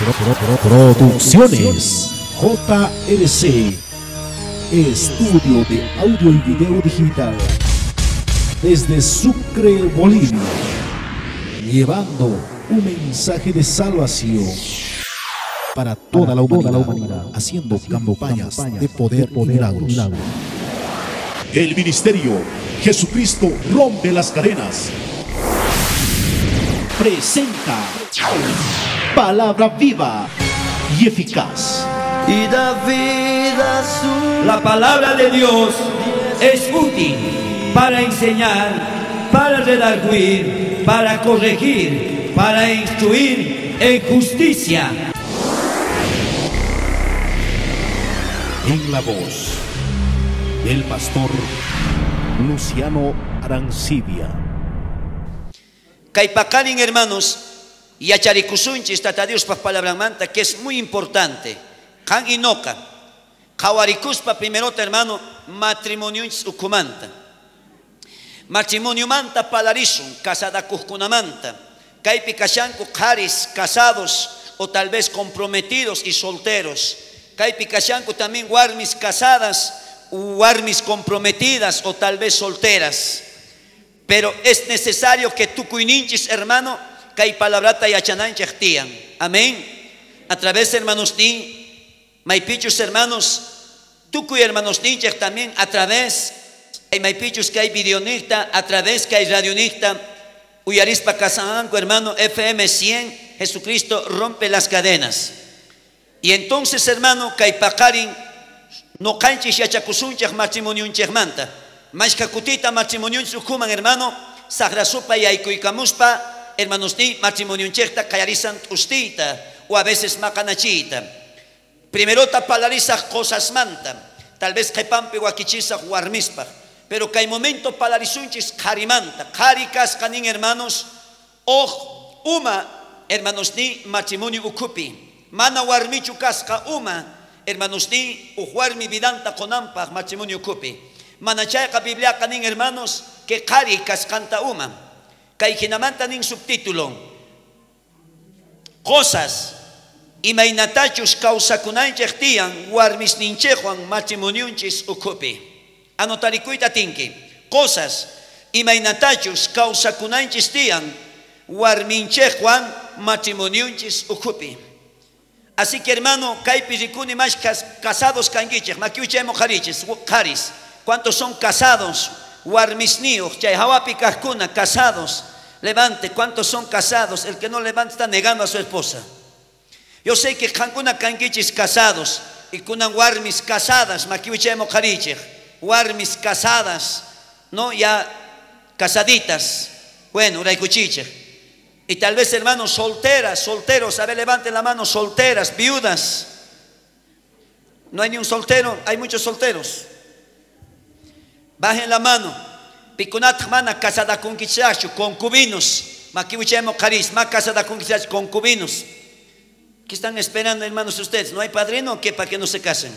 Producciones JRC, estudio de audio y video digital, desde Sucre, Bolivia, llevando un mensaje de salvación para toda la humanidad, haciendo campañas de poder y milagros. El ministerio Jesucristo rompe las cadenas presenta palabra viva y eficaz. Y da vida a su... La palabra de Dios es útil para enseñar, para redarguir, para corregir, para instruir en justicia. En la voz del pastor Luciano Arancibia. Caipacarin, hermanos, y acharicusunchis tata Dios pa palabra manta, que es muy importante. Kan inoka, kawaricuspa primerota, hermano, matrimonio ucumanta. Matrimonio manta palarisun, casada cuscunamanta. Caipi kashanku karis, casados o tal vez comprometidos y solteros. Caipi kashanku también warmis casadas, warmis comprometidas o tal vez solteras. Pero es necesario que tu cuininchis, hermano, que hay palabrata y achananchachtian. Amén. A través, hermanos, ni maipichus, hermanos, tucuy, hermanos, ninchach también a través, hay maipichus que hay videonista, a través que hay radionista, uyarispa casananco, hermano, FM 100, Jesucristo rompe las cadenas. Y entonces, hermano, que hay pacarin, no canchis y achacusunchach matrimonio manta. Mas kakutita matrimonio sukuman, hermano, sagrasupa y aikuikamuspa, hermanos ni matrimonio chekta kayarizan ustita o a veces macanachita. Primerota palariza cosas manta, tal vez kepampe guaquichisa guarmispa, pero que hay momento palarizunchis karimanta, karicas canin, hermanos, o uma, hermanos ni matrimonio ukupi, mana guarmichu casca uma, hermanos ni ujuarmi vidanta conampa matrimonio ukupi. Manachayka Biblia kanin, hermanos, que caricas canta uma. Kaikinamanta nin subtítulo. Cosas imainatachus causakunanchek tian warmis ninchejuan matrimoniunchis ukupi. Anotarikuita tinki. Cosas imainatachus causakunanchis tian warminchejuan matrimoniunchis ukupi. Así que, hermano, kaipirikuni más casados kangichek, makiuchemo jariches, caris. ¿Cuántos son casados? Warmisnios, chayhawapikakuna, casados. Levante, ¿cuántos son casados? El que no levanta está negando a su esposa. Yo sé que kankuna kankichis casados y kunan warmis casadas, makiuchemo karichech, warmis casadas, no, ya casaditas. Bueno, raikuchichech. Y tal vez, hermanos, solteras, solteros, a ver, levanten la mano, solteras, viudas. No hay ni un soltero, hay muchos solteros. Bajen la mano. Pikunat mana casada con quichacho, concubinos. Makiwichemo carisma, casada con quichacho, concubinos. ¿Qué están esperando, hermanos, ustedes? ¿No hay padrino o qué para que no se casen?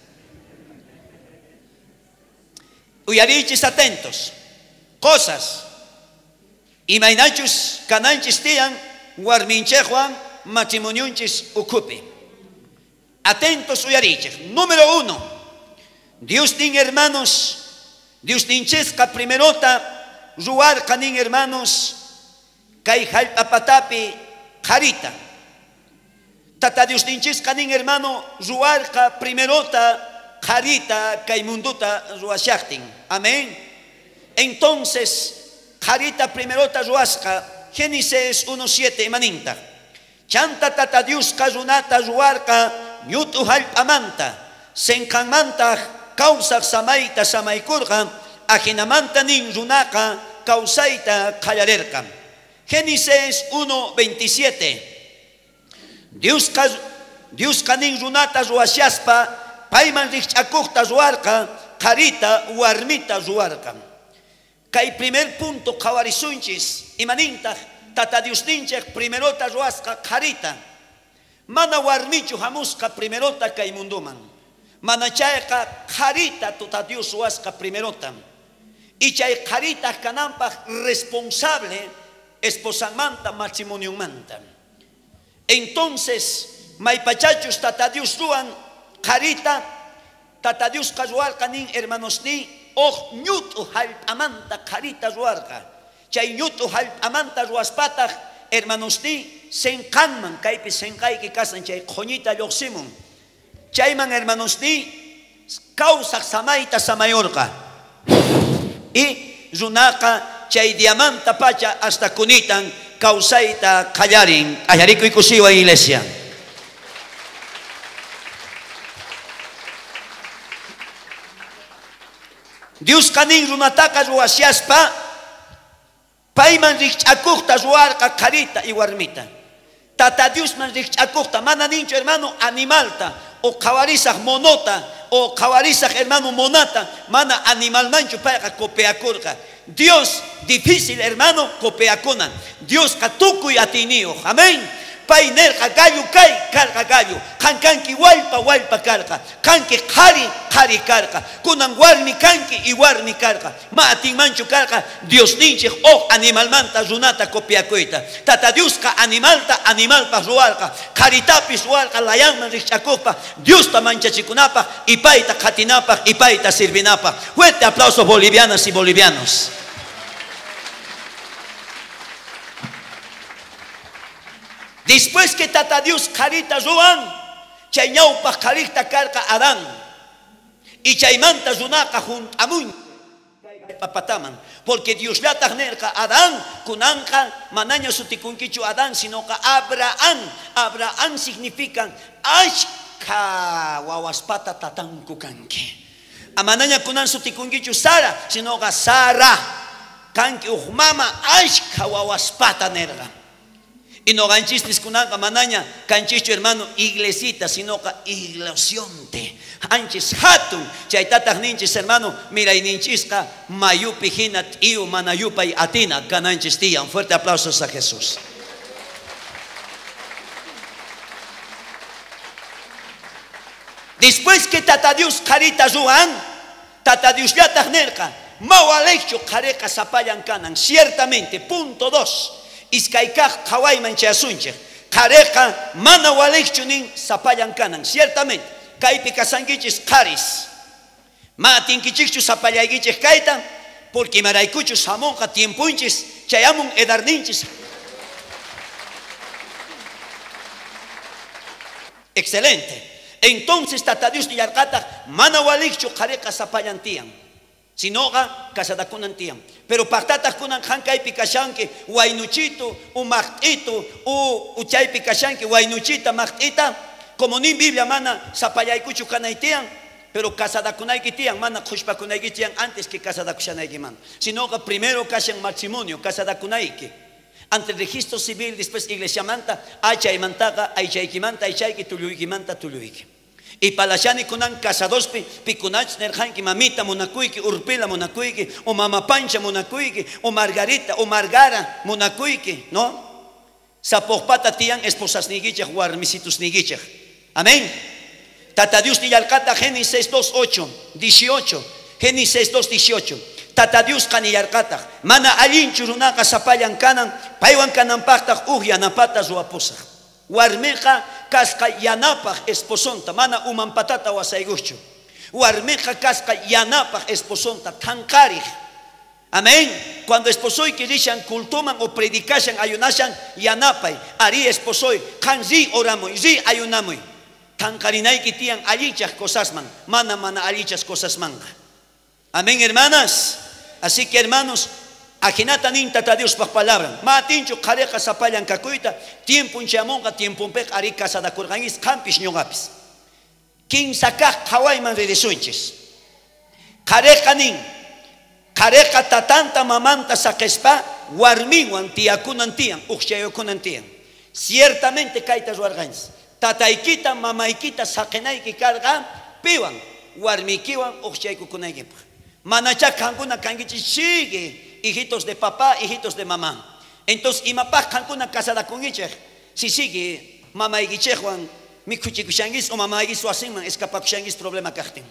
Uyarichis atentos. Cosas. Imainachus, cananchis tian, guarminchejuan, matrimoniunchis ukupi. Atentos, uyarichis. Número 1. Dios tiene, hermanos, Dios ninchesca primerota, ruar canin, hermanos, kai apatapi jarita. Tata Dios ninchesca canin, hermano, ruar primerota, jarita, kai munduta ruashachtin. Amén. Entonces, jarita primerota ruasca, Génesis 1:7 maninta. Chanta tata Dios kazunata ruarca, nyutu amanta, senkamanta. Causa samaita samaikurga, ajinamanta nin runaka, causaita callarerka. Génesis 1:27. Dios kanin runata ruashaspa, paiman richakukta ruarka, carita warmita ruarka. Kai primer punto kawarisunchis, imaninta, tata Dios ninchek primerota ruasca, carita. Mana warmichu hamuska primerota kai munduman. Manachayka jarita tuta Dios huasca primerota. Y chay jarita canampa responsable esposamanta matrimonio manta. Entonces, Maipachachus tata Dios ruan carita tata Dios karuarka nin hermanos ni ñutu halpamanta carita ruarka chay ñutu halpamanta ruaspata hermanos ni senkanman kaypi senkayki kasan chay qoñita lluqsimun chayman hermanos ni causa samaita samayorka y runaka chay diamanta pacha hasta kunitan causaita kallarin ayariku ikusiwa iglesia. Dios kanin runataka ruasiaspa payman rikch'akuqta ruarqa carita y warmita tata Dios man rikch'akuqta mana ninchu hermano animalta o qawarisaq monota o qawarisaq hermano monata mana animal manchu payqa copiakurqa Dios difícil hermano copiakunan Dios katukuy atiniyo amén pay nerqa gallo kay karqa gallo kanki walpa karqa kanki qari karqa kunan warmi kanki y warmi karqa ma atinmanchu karqa Dios ninchik animal manta runata copiakuyta tata Dios ka animalpa ruarqa qaritapis ruarqa layanman rikch'akuqpa Diosta manchachikunapaq y payta qatinapaq y payta sirvinapaq. Fuerte aplausos bolivianas y bolivianos. Después que tata Dios carita ruan chay ñawpaq carita karqa Adán y chaymanta runaka juntamun papataman porque Dios lataq nerqa Adán kunanqa manaña sutikunkichu Adán sino que Abraham significa ashka wawaspata tatanku kanki amanaña kunan sutikunkichu Sara sino que Sara kanki mama ashka wawaspata nerqa. Y no ganchistis kunanka manaña canchicho hermano iglesita sino que iglesionte anchis hatun chay tataq ninchis hermano mira ninchisqa mayupi hina t'iyu mana yupay atina kananchis tiyan. Fuerte aplausos a Jesús. Después que tata Dios carita ruan tata Dios yataq nerqa mawalechu qareqa sapayan kanan ciertamente. Punto 2 iskaykaq qhawayman chayasunchik qareqa mana waliqchu nin sapayan kanan ciertamente kaypi kasankichis qaris ma atinkichikchu sapallaykichik kayta porque maraykuchu samunqa tiempunchis chayamun edarninchis. Excelente. Entonces tata Dios nillarqataq mana waliqchu qareqa sapayan tiyan sinoqa kasadakunan tiyan pero paqtataq kunan hankaypi kashanki waynuchito u maqt'ito u chaypi kashanki waynuchita maqt'ita como nin Biblia mana sapallaykuchu kanay tiyan pero kasadakunayki tiyan mana qushpakunayki tiyan antes que kasadakushanaykiman sinoqa primero kashan matrimonio kasadakunayki ante el registro civil después iglesia manta achaymantaqa aychaykimanta aychayki tulluykimanta tulluyki. Y palashani kunan casadospi pikunach nerjanki mamita monakuyki urpila monakuyki o mama pancha monakuyki o Margarita o Margara monakuyki no sapojpata tiyan esposas nigichaj warmisitus nigichaj. Amén. Tata Dios nillarqata Génesis 2:18 Génesis 2:18 tata Dios kanillarqata mana allinchu runaqa sapayan kanan paywan kananpaqtaq yanapata ruapusaq warmeqa kasqa yanapaq esposonta mana umanpatata wasayguchu warmeqa kasqa yanapaq esposonta tanqariq. Amén. Cuando esposoyki rishan kultuman o predikashan ayunashan yanapay ari esposoy kan ri oramuy ri ayunamuy tanqarinayki tiyan allichaq cosasman mana allichas cosasmanqa. Amén hermanas. Así que hermanos ajinata nin tata Dios pa palabra matinchu qareqa sapayan kakuyta tiempun chamonqa tiempunpek ari kasadakurqankis qampis ñuqapis kimsa kaq qhawayman ridisunchis qareqa nin qareqa tatanta mamanta saqispa warminwan tiyakunan tiyan uqchayukunan tiyan ciertamente kayta ruwarqanchis tataykita mamaykita saqinayki karqa piwan warmikiwan uqchaykukunaykipaq manachá kankuna kankichis sigue hijitos de papá, hijitos de mamá. Entonces, imapaj kankuna casada con ella. Si sigue, mamá y gichejuan, mi cuchicuchangis o mamá y suasinman, escapacuchangis problema kahtin.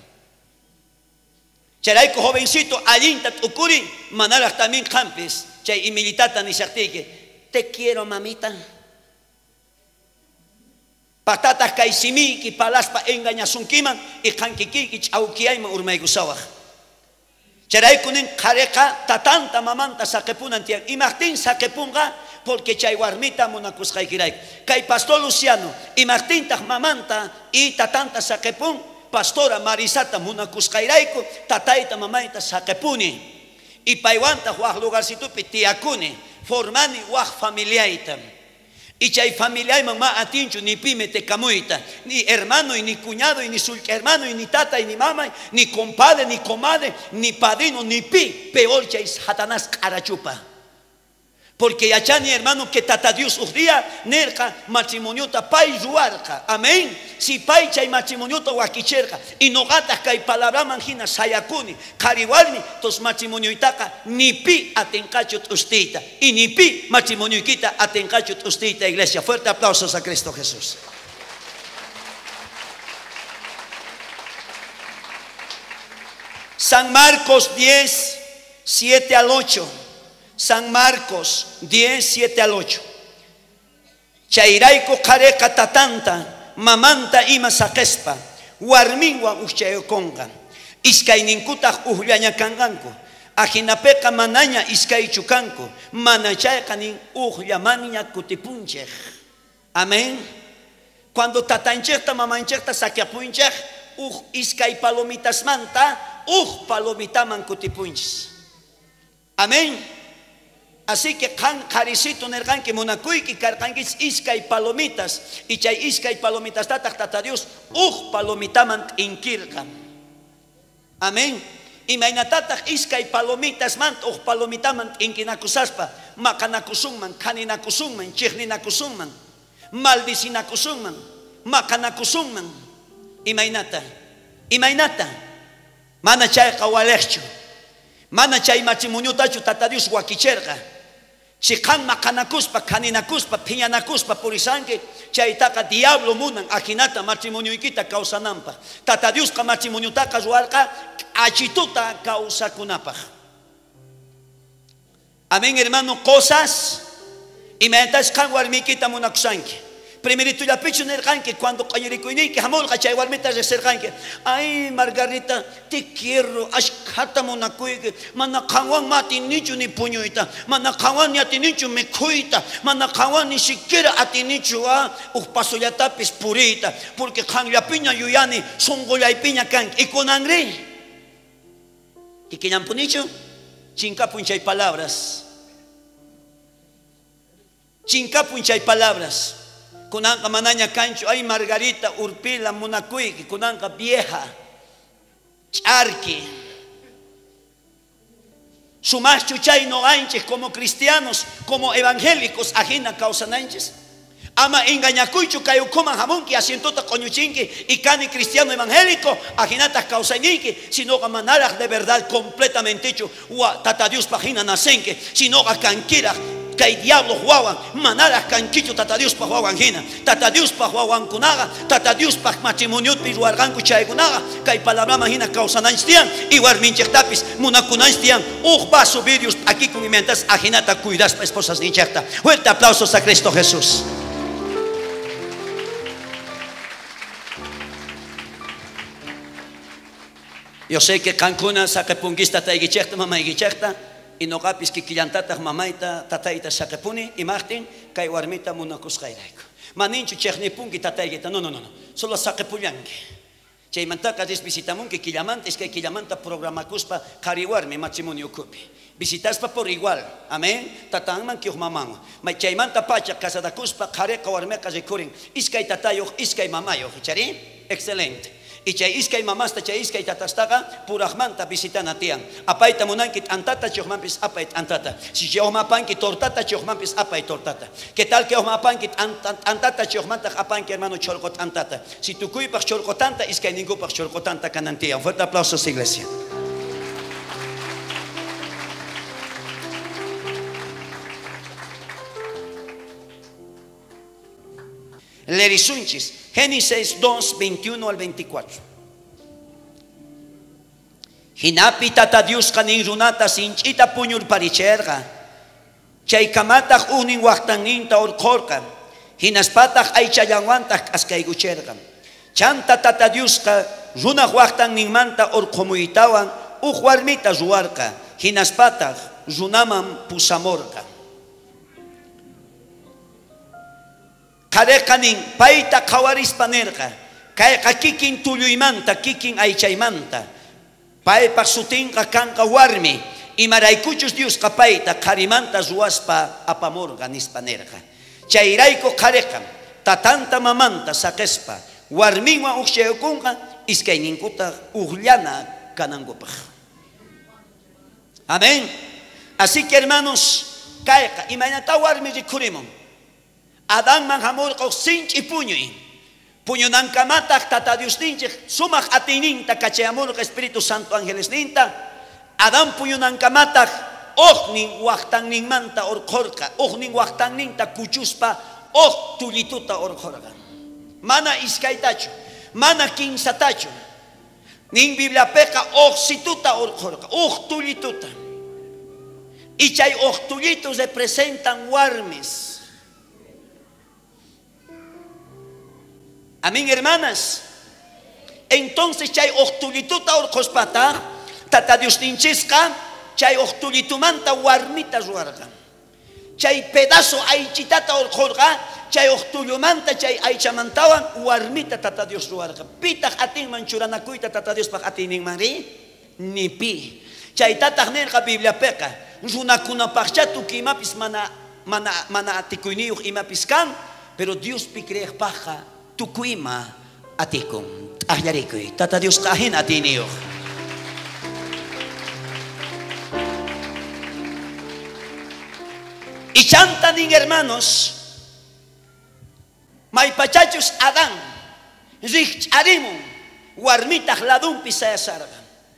Charaiko jovencito, alintat ukuri, manalak también campes, chay y militata ni sartique. Te quiero, mamita. Patatas kaisimiki palaspa engañasunkiman y kankikiki ch'awkiyayman urmaygusawaj. Charaykunin qareqa tatanta mamanta saqipunan tiyan. Imaqtin saqipunqa porque chay warmita munakusqaykirayku. Kay Pastor Luciano imaqtintaq mamanta y tatanta saqipun Pastora Marisata munakusqayrayku tatayta mamayta saqipuni. Y paywanta waq lugarcitupi tiyakuni formani waq familiayta. Y chay familiayman ma atinchu ni pime te camuyta, ni hermano y ni cuñado y ni sulca hermano y ni tata y ni mamá, ni compadre ni comadre, ni padrino ni pi, peor chay Satanás carachupa. Porque yachani hermano que tata Dios día nerca matrimoniota pay ruarca. Amén. Si pay chay matrimoniota wakicherca y no gatas kay palabra manjina sayakuni, cariwalmi tos matrimonioitaka ni pi atencachut ustita y ni pi matrimonioikita atencachut ustita. Iglesia, fuerte aplausos a Cristo Jesús. San Marcos 10, 7 al 8. San Marcos 10, 7 al 8. Chayrayko qareqa tatanta mamanta ima saqespa warminwan uchayokonqa iskayninkutaq uqllañakanqanku ajinapeqa manaña iskaychu kanku mana chayqa nin uqllamaña kutipunchej. Amén. Cuando tatanchejta mamanchejta saqiapunchej iskay palomitasmanta palomitaman kutipunchis. Amén. Así que kan carisito nergan que monacuyki carcanquis iskay palomitas y chay iskay palomitas tata Dios palomitaman inkirkan. Amén. Y mainatatak iskay palomitas man palomitaman inkinakusaspa makanakusungman kaninakusungman chikninakusungman maldicinakusungman makanakusungman imaynata mana chay qawalechchu mana chay matrimoniotachu tata Dios wakicherqa. Si kan makanakuspa, kaninakuspa, piñanakuspa purisanque, chaytaqa diablo munan ajinata matrimonioikita causanampa. Tata Dios ka matrimoniotaka ruarqa achituta causakunapaj. Amén, hermano, cosas y mientras kan warmikita munakusanque. Primerito ya pichu nerganque cuando qayirikuini que hamolqa chay warmitas reserganque. Ay Margarita, te quiero, ashkata monakuyque, mana kawan mati nichu ni puñuita, mana kawan ni atinichu me cuita, mana kawan ni siquiera atinichu paso ya tapis purita, porque kan ya piña yuyani, songo ya piña kan, y con angre. ¿Y que yan punicho? Chincapunchay palabras. Chincapunchay palabras. Kunanka manaña cancho, ay Margarita Urpila Munacuy, kunanka vieja, charqui. Sumas chuchay no anches como cristianos, como evangélicos, ajena causan anches. Ama engañacuichu kayo coman jamón que asientota coñuchinque y cani cristiano evangélico, ajinatas causañinque, sino que manaras de verdad completamente hecho, tata Dios pagina nacenque, sino que canquira. Kay diablo huawan manaras canchicho tata Dios pa huawan hina tata Dios pa huawan kunaga tata Dios pa matrimonio piruarganku chaykunaga kay palabra mahina causananstian y warminchektapis munakunanstian va a subir Dios aquí con mientras ajinata cuidas pa esposas ninchekta. Fuerte aplausos a Cristo Jesús. Yo sé que Cancuna saque punguista taigichekta mamá igichekta y no capis que quillantatas mamaita tataita saqepuni y martin kay warmita munakusqayrayku maninchu cheknipunki tataygita no solo saqepullanki chay mantaka visitamunki quillamantes kay quillamanta programakuspa qariwarmi matrimonio kupi visitaspa por igual. Amén. Tatanman que mamán may chaymanta pacha casadakuspa qareqa warmeqa rikurin iskay tatayoq iskay mamayoq chari excelente. Y chay iskay mamasta chay iskay tatastaga purajmanta visitana tian apaita munankit antata chokmampis apait antata si chokmapankit tortata chokmampis apait tortata qué tal que chokmapankit antata chokmanta apanki hermano cholkot antata si tukuypaq cholkotanta iskay ninkupaq cholkotanta kanantian. Fuerte aplausos, iglesia. Lerisunchis Génesis 2, 21 al 24. Hinapi tata Dios kanin runata sinchita puñur paricherga. Chay kamataq unin waqtaninta urqorqa. Hinaspataq aychallawantaj askaygucherqa. Chanta tata Diosqa runa waqtan ninmanta urqumuytawan warmita ruwarqa. Hinaspataq runaman pusamorqa. Qareqa nin payta qawarispa nirqa. Kayqa kikin tulluymanta, kikin aychaymanta. Paypaq sutinqa kanqa warmi. Imaraykuchus Diosqa payta qarimanta ruwaspa apamorqa nispa nirqa. Chayrayku qareqa tatanta mamanta saqespa warminwan uqshaykunqa iskayninkuta uqllana kanankupaq. Amén. Así que hermanos, kayqa imaynata warmi rikurimun. Adánman hamurqa sinchi puñuy. Puñunankamataq tata Diosninchik sumaq atininta kachayamurqa Espíritu Santo Ángeles ninta. Adán puñunankamataq nin waqtanninmanta urqurqa, nin waqtanninta kuchuspa tullituta urqurqa. Mana iskaytachu, mana kinsatachu. Nin Bibliapiqa situta urqurqa, tullituta. Y chay tullitos representan warmis. Amén, hermanas. Entonces chay tullituta urquspata tata Diosninchisqa chay tullitumanta warmita ruwarqa. Chay pedazo aychitata urqurqa chay tullumanta chay aychamantawan warmita tata Dios ruwarqa. Pitaq atinman churanakuyta tata Diospaq atininmanri ni pi. Chay tataq nirqa Bibliapiqa runakunapaqcha tukimapis mana atikuyniyuq imapis kan, pero Dios pi kriqpaqqa tukuyma atikun. Ahllarikuy tata Dios qahin atiniyuq. Y chantanin hermanos, maypachachus Adán richarimun warmitaq ladunpi sayasarqa.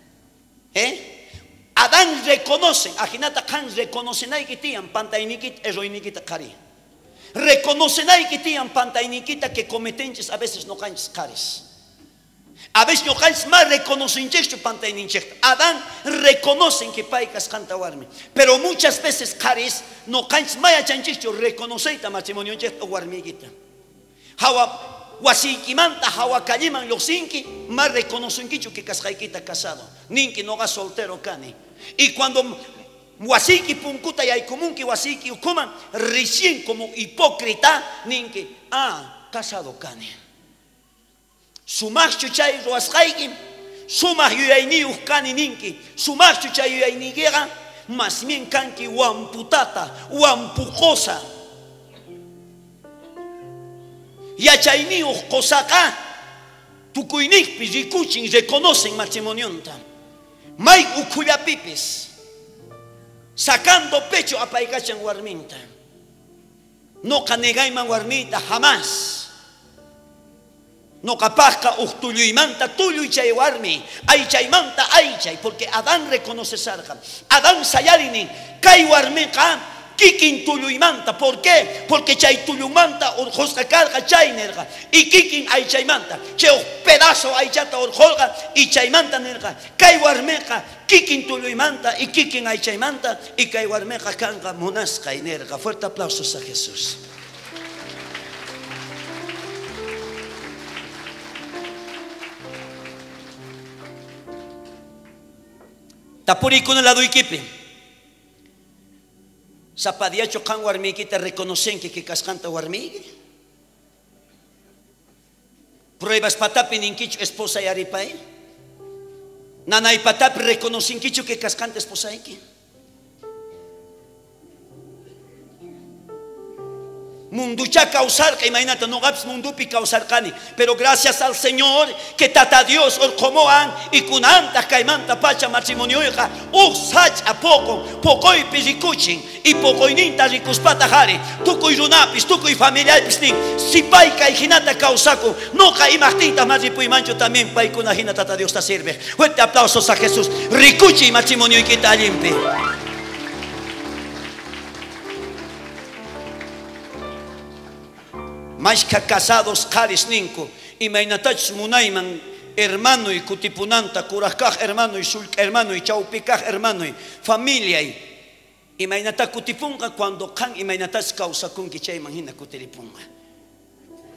Adán reconoce, ajinata kan reconocenayki tiyan pantaynikita erroynikita qari. Reconocenayki tiyan pantaynikita que cometenchis a veces no canchis qaris. A veces no canchis más reconocenchis pantayninchik. Adán reconocen que paikas canta warmi. Pero muchas veces qaris no canchis maya chanchis reconoceita matrimonio chek warmiguita. Hawa wasinkimanta hawa kalliman lluqsinki más reconocenki que kasqaykita casado. Ninki noqa soltero kani. Y cuando wasiki punkuta yaykumunki wasiki ukuman recién como hipócrita ninki casado kani. Sumaq chuchay ruwasqayki sumaq yuyayniyuq kani ninki. Sumaq chuchay yuyaynikiqa más bien kanki wamputata wampuqosa. Yachayniyuq qosaqa tukuynikpi rikuchin reconocen matrimonionta. May ukullapipis sacando pecho a paykachan warminta. No kanegayman warmita jamás. No kapaqqa tullumanta tulluy chay warmi, aychaymanta aychay, porque Adán reconoce sarqa. Adán sayarini kay warmiqa kikin tulluymanta. ¿Por qué? Porque chay tullumanta urqusqa karqa chaynerqa y kikin aychaymanta chay pedazo aychata urqurqa y chaymanta nerqa kay warmiqa kikin tulluymanta y kikin aychaymanta y kay warmiqa kanqa munasqay nerqa. Fuerte aplausos a Jesús. Tapurikuna laduykipi sapadiacho kan warmikita reconocen que kasqanta warmiki. Pruebas patapi ninkichu esposa yaripay. Nanay patapi reconocen que kasqanta esposayki. Munducha causarca, imagínate, no gaps mundupi causarcani, pero gracias al Señor que tata Dios orcomoan y kunanta caimanta pacha matrimonio hija, sach a poco y pizikuchin y poco y ninta ricuspata jari, tuco y runapis, tuco y familia pistin, si paika y jinata causaco, no caimachtinta maripu y mancho también paikuna jina tata Dios te sirve. Fuerte aplausos a Jesús, ricuchi matrimonio y quita limpio. Maishka casados karis ninku y mainatach munayman hermano y kutipunanta kurajkaj hermano y sulk hermano y chaupikaj hermano y familia y mainata kutipunga cuando kan y mainatach causa kun ki chayman hina kutilipunga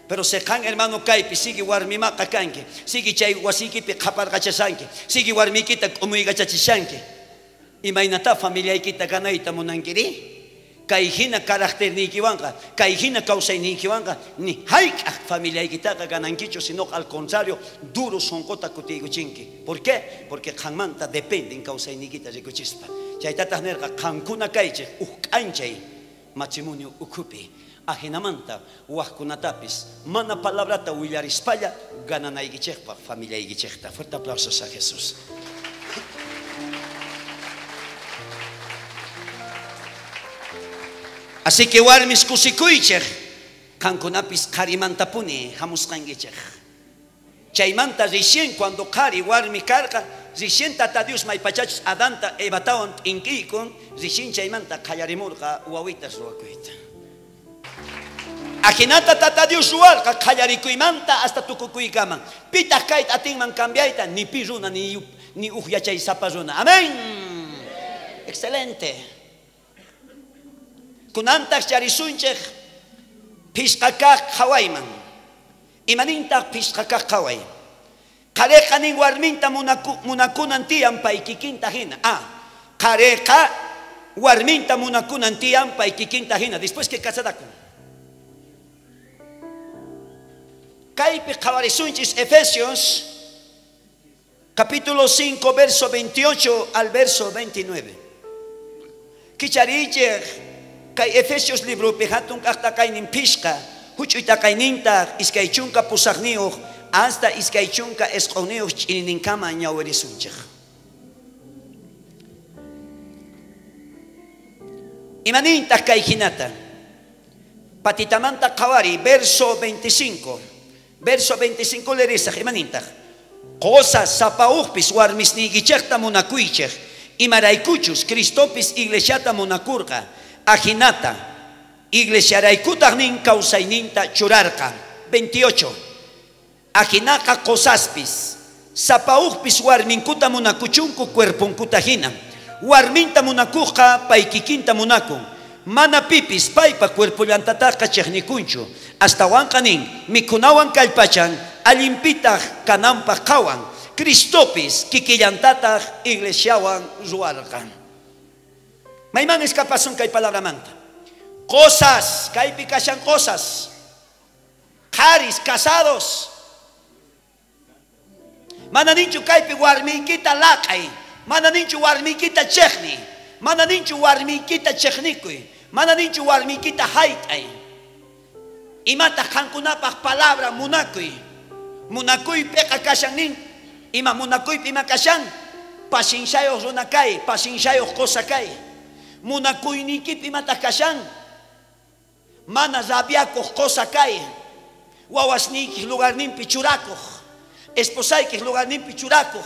Pero se can hermano kaipi, sigue warmimaka kanki, sigue chay wasikipi qaparqachasanki, sigue warmikita umuyqachachishanki. Imaynata familiaykita ganayta munankiri. Kay hina caracternikiwanqa, kay hina kawsaynikiwanqa ni hayk'aq familiaykitaqa ganankichu, sino al contrario, duro sonqota kutiykuchinki. ¿Por qué? Porque qanmanta dependen kawsaynikita rikuchispa. Chaytataq nirqa qankuna kaychik k'anchay matrimonio ukhupi. Ajinamanta waqkunatapis mana palabrata willarispalla gananaykichikpa familiaykichikta. Fuerte aplausos a Jesús. Así que warmis kusikuychik kankunapis qarimantapuni hamusqankichik. Chaymanta recién cuando qari warmi karqa recién tata Dios maypachachis Adanta Evatawan t'inkiykun recién chaymanta qallarimurqa wawitas ruwakuyta. Ajinata tata Dios ruwarqa qallarikuymanta hasta tukukuykaman. Pitaq kayta atinman cambiayta ni pi runa ni yachay sapa runa. Amén. Excelente. Kunantak charisunchik pishqakaq qhawayman. Imanintaq pishqakaq qhaway. Qareqa nin warminta munakunan tiyan pay kikinta hina. Qareqa warminta munakunan tiyan pay kikinta hina. Después que casadakun. Kaypi qhawarisunchis Efesios capítulo 5 verso 28 al verso 29. Kicharichik kay Efesios libro pejatun kaqta kaynin pishqa huch'uyta kayninta iskaychunka pusaqniyuq hasta iskaychunka esq'uniyuq ch'inininkama ñawirisunchik. Imanintaq kay hinata patitamanta qhawari verso 25 le risaq imanintaq cosas sapauqpis warmisnikichikta munakuychik imaraykuchus Cristopis iglesiata munakurqa ajinata iglesiaraykutaq nin kawsayninta churarqa. 28 ajinaqa cosaspis sapauqpis warminkuta munakuchunku cuerpunkuta hina warminta munakuqqa pay kikinta munakun mana pipis paypa cuerpullantataqa chiqnikunchu astawanqa nin mikunawan kallpachan allimpitaq kananpaq qawan Cristopis kikillantataq iglesiawan ruwarqa. Mayman escapasun kay palabra manta. Cosas, kaypi kashan cosas. Qaris, casados. Mana ninchu kaypi warmiykita laqay. Mana ninchu warmiykita chekni. Mana ninchu warmiykita cheknikuy. Mana ninchu warmiykita hayt'ay. Imata qankunapaq palabra munakuy. Munakuy peqa kashan nin. Ima munakuy ima kashan. Pasinsayuq runa kay, pasinsayuq cosa kay. Munakuynikipi mataq kashan mana rabiakuq cosa kay wawasniykik lugarninpi churakuq esposaykik lugarninpi churakuq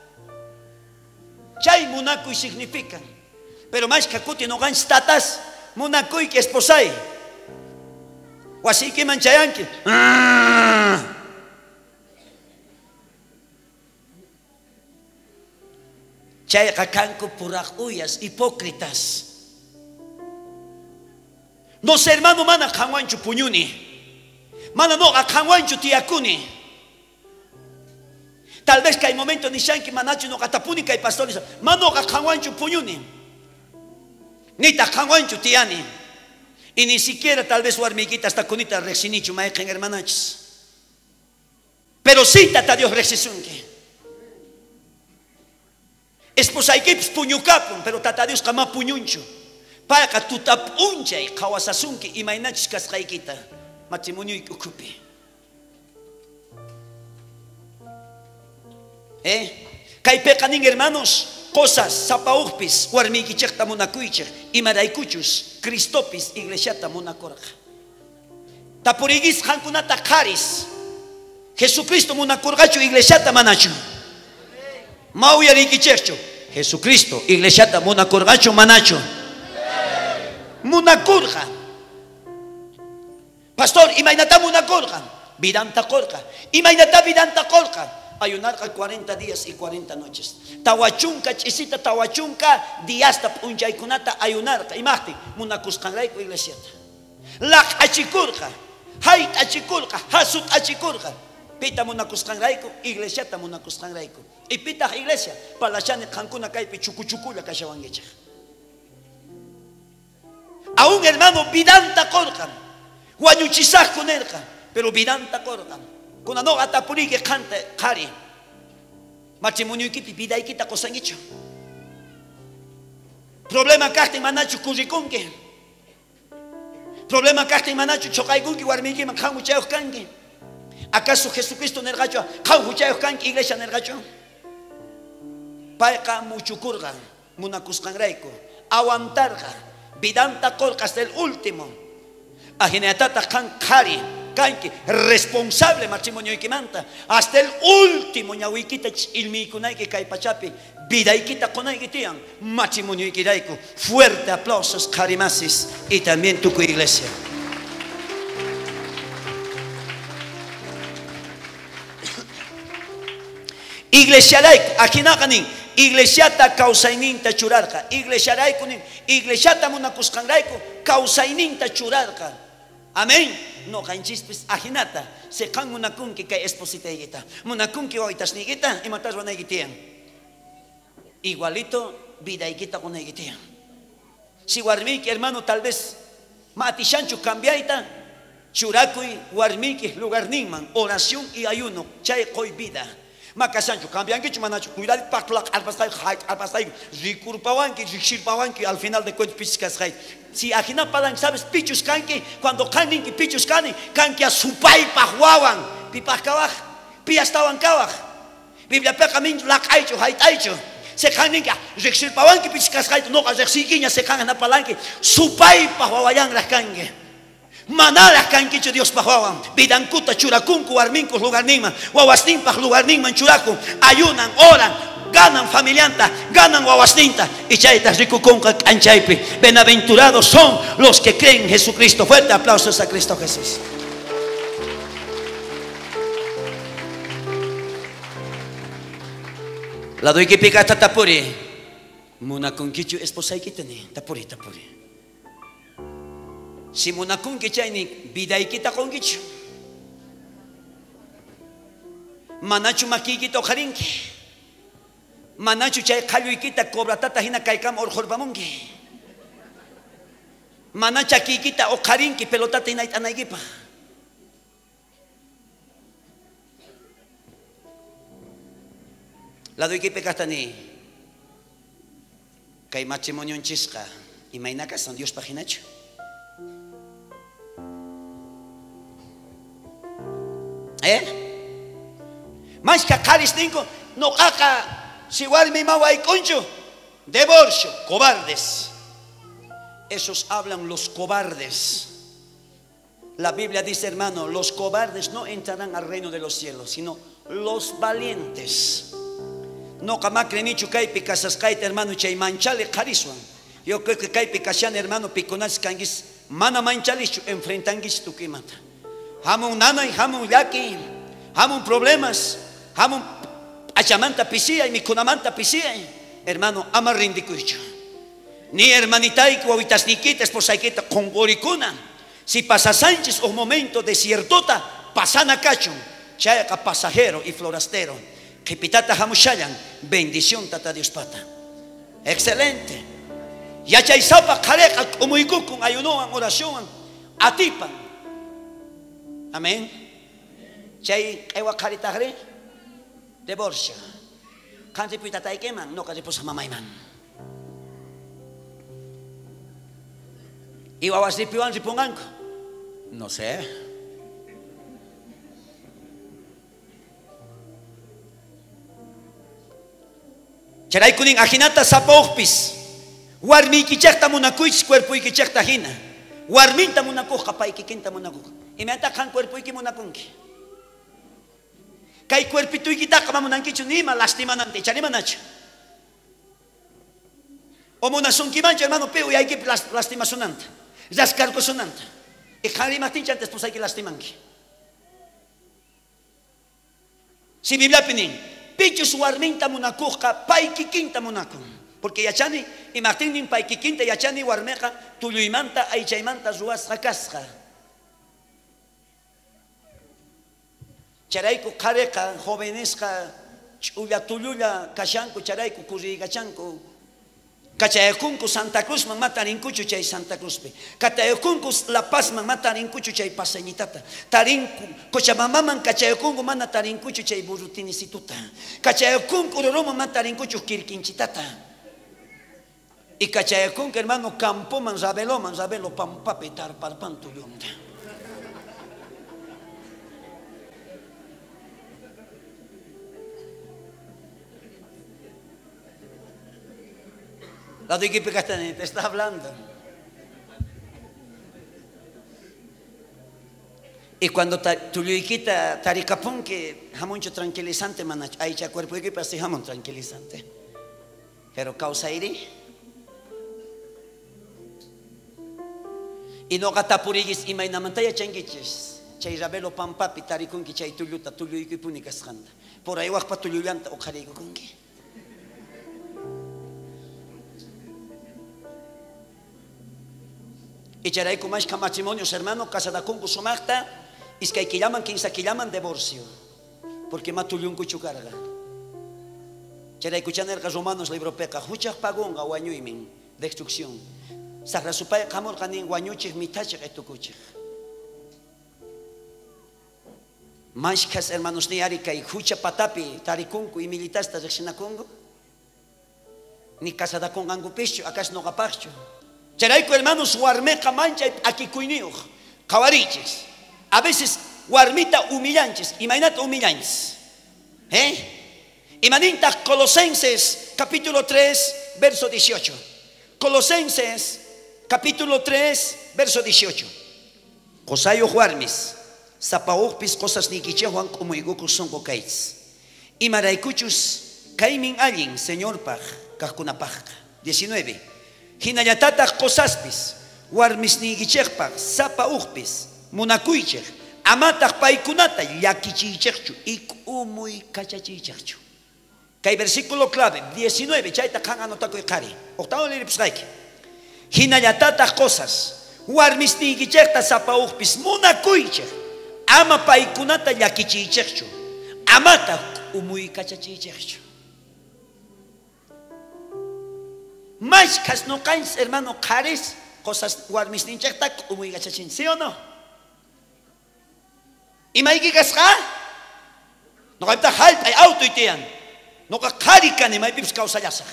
chay munakuy significa pero mashka kuti noqanchis tatas munakuyki esposay wasiykiman chayanki chayqa kanku puraq uyas hipócritas. Nos hermano mana qanwanchu puñuni. Mana noqa qanwanchu tiyakuni. Tal vez kay momento nishanki manachu noqata puni kay pastores. Mana noqa qanwanchu puñuni. Nita qanwanchu tiyani. Y ni siquiera tal vez warmiykita hasta kunita reqsinichu mayqin hermanachis. Pero sí tata Dios reqsisunki. Esposaykipis puñukapun, pero tata Dios kama puñunchu. Payqa tutapunchay qawasasunki imaynachis kasqaykita matrimonio ukhupi. Kaypiqa nin hermanos, cosas sapauqpis warmiykichikta munakuychik imaraykuchus Cristopis iglesiata munakurqa. Tapurigis qankunata qaris Jesucristo munakurqachu iglesiata manachu. Mauyariykichikchu Jesucristo iglesiata munakurqachu manachu. Munakurqa. Pastor, imaynata munakurqa. Vidanta korqa. Imaynata vidanta korqa. Ayunarqa 40 días y 40 noches. Tawachunka chisita tawachunka diasta punchaykunata ayunarqa. Imaqtin munakusqanrayku iglesiata. Laq'achikurqa. Hayt achikurqa, hasut achikurqa. Pita munakusqanrayku, iglesiata munakusqanrayku. Y pita iglesia, palachani qankuna kaypi chukuchukulla kashawankichik. Aún hermano vidanta korqan, wañuchisaqku nirqa, pero vidanta korqan. Kuna no atapurique canta qari. Matrimoniuykipi vidaykita qosankichu. Problema kaqtin manachu kurrikunki. Problema kaqtin manachu choqaykunki warmiykiman qan huchayuq kanki. ¿Acaso Jesucristo nergacho qan huchayuq kanki iglesia nergacho? Payqa muchukurqa munakusqanrayku aguantarqa vidanta korqa hasta el último. Ajinatata qan qari kanki responsable matrimonioykimanta hasta el último ñawiykita ilmiykunayki kay pachapi vidaykita qunayki tiyan matrimonioykirayku. Fuerte aplausos qarimasis y también tukuy iglesia. Iglesiarayku ajinaqanin iglesiata kawsayninta churarqa, iglesiaraykunin iglesiata munakusqanrayku kawsayninta churarqa. Amén. No kanchispis ajinata se qan munakunki kay espositaykita, munakunki wawitashniykita imatas runayki tiyan. Igualito vidaykita qunayki tiyan. Si warmiyki hermano tal vez matishanchu cambiayta, churakuy warmiyki lugarninman oración y ayuno chay qoy vida. Makasanchu cambiankichu manachu cuidado paklak alpastay rikurpawanki rikshirpawanki al final de cuentas pichas hay. Si ajina padan sabes pichus kanki cuando kanki pichus kanki a supay pahwawan pipakawaj piastawan kawaj Biblia pekamin lak aichu hait aichu se kanki rikshirpawanki pichas hay no ka reksikinya se kanki na palanki supay pahwawayan las kanki. Manala kankichu Dios pahawan bidankuta churakunku warminku lugar ningman wawasninpaq lugar ningman churaku ayunan oran ganan familianta ganan wawasninta y chaytas rikukunqa k'anchaypi. Bienaventurados son los que creen en Jesucristo. Fuerte aplausos a Cristo Jesús. La doy que pica tapuri muna kunkichu esposaykitani tapuri. Si munakunki chayni vidaykita qunkichu manachu makiykita uqharinki manachu chay qhalluykita cobratata hina kaykama urqurpamunki mana chakiykita uqharinki pelotata hina it'anaykipaq. Laduykipi kaqtani kay matrimonionchisqa imaynaqa son Diospaq hinachu. Más que caris ningo no caca si warmi mawa y concho divorcio cobardes. Esos hablan los cobardes. La Biblia dice hermano los cobardes no entrarán al reino de los cielos sino los valientes. No kamakre nichu kaypi kasaskaita hermano chay manchale kariswan. Yo creo que kaypi kashan hermano piconas kangis mana manchalischu enfrentangis tukimata. Hamun nanay, hamun yaki, hamun problemas, hamun achamanta pisía y mi kunamanta pisía. Hermano, ama rindikuicho. Ni hermanitaiku wawitasniquita, esposaikita, con goricuna. Si pasa Sánchez un momento desiertota, pasana cachun, chayaka pasajero y florastero. Que pitata hamushayan, bendición tata Dios pata. Excelente. Ya chaysapa kareka, como ikukun, ayunoan, oración, atipan. Amén. Chay ewa karitagre divorcio. Kanti pitata ikeman, no kanti pusa mamayman. Iwa wasripiwan ripunganko. No sé. Charay kuning ajinata sapauqpis. Warmi kichakta munakuich cuerpo ikichakta hina. Warminta munakuj kapay kikinta munakuj. Imenta kan cuerpo iki munakunki. Kay cuerpito ikita kama munankichu nima lastimanante chanimanach. O munasunki mancha hermano peu y hay que lastimasunanta. Rascarcosunanta. Y jarimatincha antes pues hay que lastimanki. Si Biblia pinin, pichus warminta munakuja paikikinta munakun. Porque yachani y martinin paikikinta yachani warmeja tuyuimanta aichaimanta ruas rakasja. Charayku qareqa jóvenesqa ch'ulla tullulla kashanku charayku kurigachanku. Kachayakunku Santa Cruz man matarinkuchu chay Santa Cruzpi. Katayakunku La Paz man matarinkuchu chay paseñitata. Tarinku Cochabambaman kachayakunku mana tarinkuchu chay burrutinisituta. Kachayakunku Ororoman matarinkuchu kirkinchitata. Y kachayakunku hermano campoman rabelo pampapi tarparpan tullunta. La de equipo te está hablando. Y cuando tu liquita taricapón que jamón tranquilizante, man, ahí ya cuerpo equipo así jamón tranquilizante. Pero causa iri. Y no gata purigis y mainamantaya changiches. Chay rabelo pampapi taricun que chay tulluta tullu equipo ni cascanda. Por ahí waqpa tullulanta o jarigo con que. Y charay kumash ka matrimonios hermano casada con sumacta es que hay que llaman 15 que llaman divorcio porque matulun kuchu carga charay kuchaner romanos libro peca huchak pagonga wañuimin destrucción sagra supay kamor kanin wañuchik mitache etukuchik mashkas hermanos ni arika y hucha patapi tarikunku y militasta rexinakungo ni casada con angupicho acá no gapacho. Charayco hermanos guarmeca mancha aquí cuiniuj, cabariches. A veces guarmita humillantes, imagínate humillantes. Imaninta Colosenses capítulo 3 verso 18. Colosenses capítulo 3 verso 18. Cosayo guarmis, zapaujpis cosas ni quichejuan como igucus son cocaits. Y maraicuchus caimin alguien, señor paj, cascunapaj. 19. Hinayatatak kosaspis, warmis ni gichekpak, sapa ujpis, munakuychek, amatak paikunata, yakichichekchu, ikumuy kachachichekchu. Kay versículo clave, 19, chayta kan anotako ikari, octavo liripsraiki. Hinayatatak kosas, warmis ni gichekta, sapa ujpis, munakuychek, ama paikunata, yakichichekchu, amatak umuy kachachichekchu. Más cas no caes, hermano, cares, cosas guarmis ninchak muy gachachin, ¿sí o no? ¿Y maiki casca? No hay halt, hay auto y tian. No hay carica ni may pips causa yasa.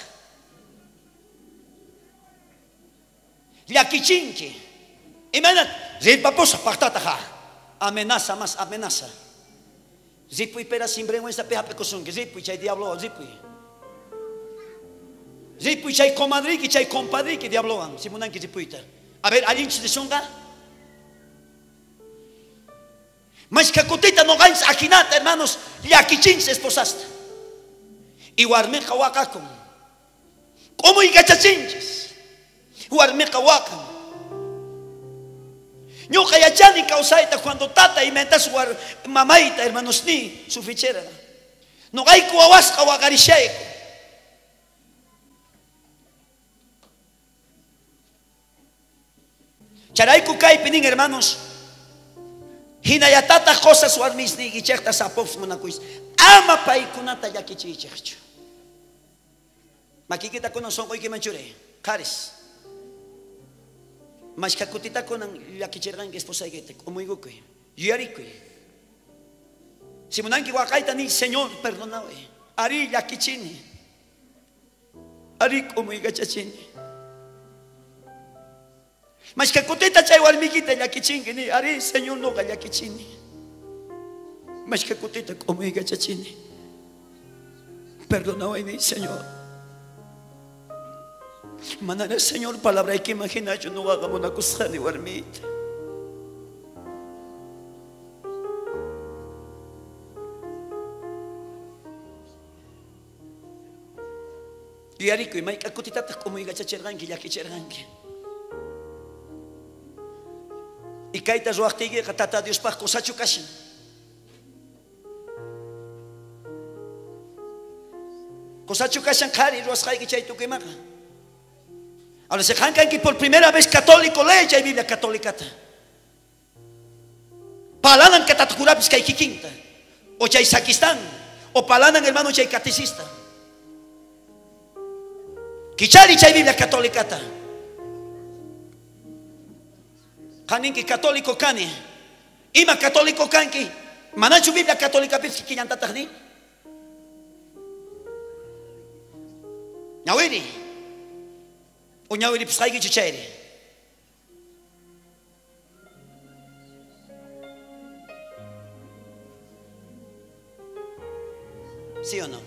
La kichinki. Imagínate, zil paposa, partata ha. Amenaza más amenaza. Zipui pera simbre esta peja pecosun, que zipui chay diablo, zipui. Zipui chay comadriqui, chay compadriqui, diabloan, simunan que zipuita. A ver, ¿alguien se songa? Mas que cotita no gains akinata, hermanos, ya kichin se esposaste. Y guarmeca wakakon. ¿Cómo y gachachinches? Guarmeca wakan. Yo kayachani causaita cuando tata y metas mamaita, hermanos, ni su fichera. No hay kuawasca wagarisheiko. Charayku kaipinin, hermanos. Hinayatata cosas warmis ni gichekta sapof monakuis. Ama paikunata yakichichekchu. Makikita ko ng songkoy kimanchure. Karis. Mas kakutita ko ng yakichirang esposa gitek. Umuigo ko. Yari ko. Simunan ki wakaita ni Señor perdonawe. Ari yakichini. Ari umuiga chachini. Mas kakutita chay warmikita yakichingi ni ari Señor no yakichini. Mas kakutita umuiga chachini. Perdonawe ni Señor. Manana Señor palabra hay que imaginar yo no haga una cosa de warmita. Y ari ko may kakutita umuiga chachirgangi yakichirgangi. Y kaita zoachtige katata Dios pa kosachu kashin. Kosachu kashin kari roaskai chay tukimaka. Ahora se jancan que por primera vez católico lee ya Biblia católica. Palanan que tatakurapis kai kikinta. o chay saquistán, o palanan hermano chay catecista. Kichari chay Biblia católica ta. Kaninki católico kani. Ima católico kanki. Manachu Biblia católica pipsi kiyantata ni. Ñawiri. O ñawiri psaygi chichayri. ¿Sí o no?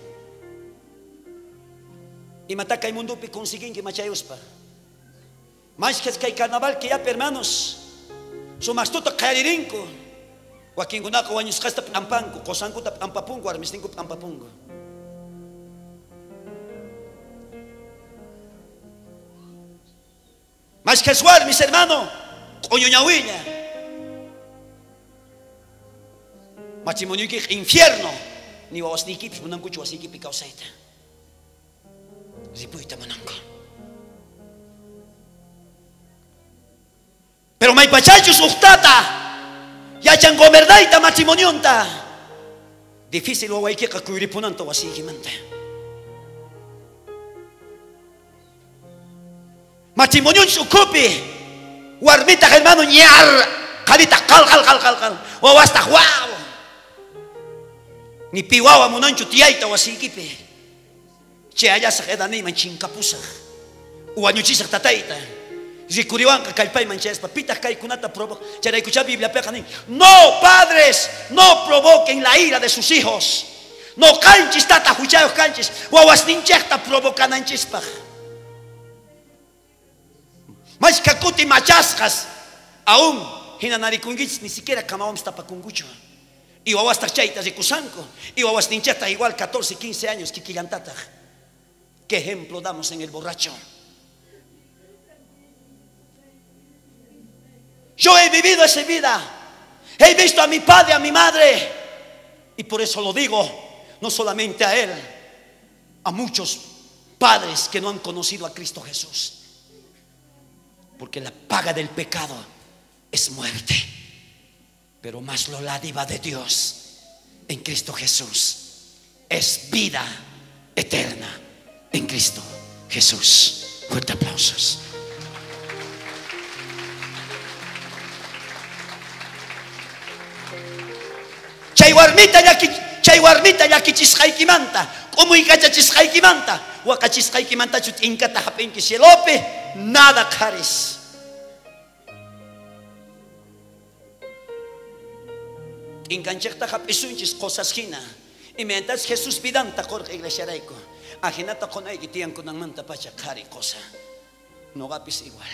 Y mataca y mundupi consiguen que machayuspa. Más que es que hay carnaval que ya hermanos. Su mastuto caririnco. Joaquín Gunaco, años casta ampanco, cosanco ampapungo, armistinco ampapungo. Más que suar, mis hermanos, coñoñahuiña. Matrimonio que infierno. Ni was ni kip menangku cua si kip kau saita. Zipuita menangku. Pero mai pachachos uhtata. Ya chan gobernaita matrimonionta. Difícil o que kakuripunanto wasi kimanta. Matrimonion sukupi. Warmita hermano nyar. Kalita kal. O hasta wow. Ni piwawa munancho tiaita wasikipe. Che allá sa edani manchin kapusa. Uanyuchisa tataita. Zikuriwanka kalpay manches papita kai kunata provoca. Chera escucha Biblia pekani. No padres, no provoquen la ira de sus hijos. No canchis tata huchayos canchis. Wawasninchekta provocan anchispa. Mas kakuti machaskas. Aún hinanarikungich ni siquiera kamawam tapakungucho. Y wawas tachaitas de Cusanco. Y wawas ninchata igual 14, 15 años que quillantata. ¿Qué ejemplo damos en el borracho? Yo he vivido esa vida. He visto a mi padre, a mi madre. Y por eso lo digo, no solamente a él, a muchos padres que no han conocido a Cristo Jesús. Porque la paga del pecado es muerte. Pero más lo dádiva de Dios en Cristo Jesús es vida eterna en Cristo Jesús. Fuerte aplausos. Chaywarmita ya kichisqaykimanta como ikachachisqaykimanta wakachisqaykimanta chut inkata hapinki cielope nada cares. Incanchekta hapisunchis cosas hina. Y mientras Jesús pidanta corre iglesia raico. Ajinata con ay kitian con manta pacha cari cosa. No gapis igual.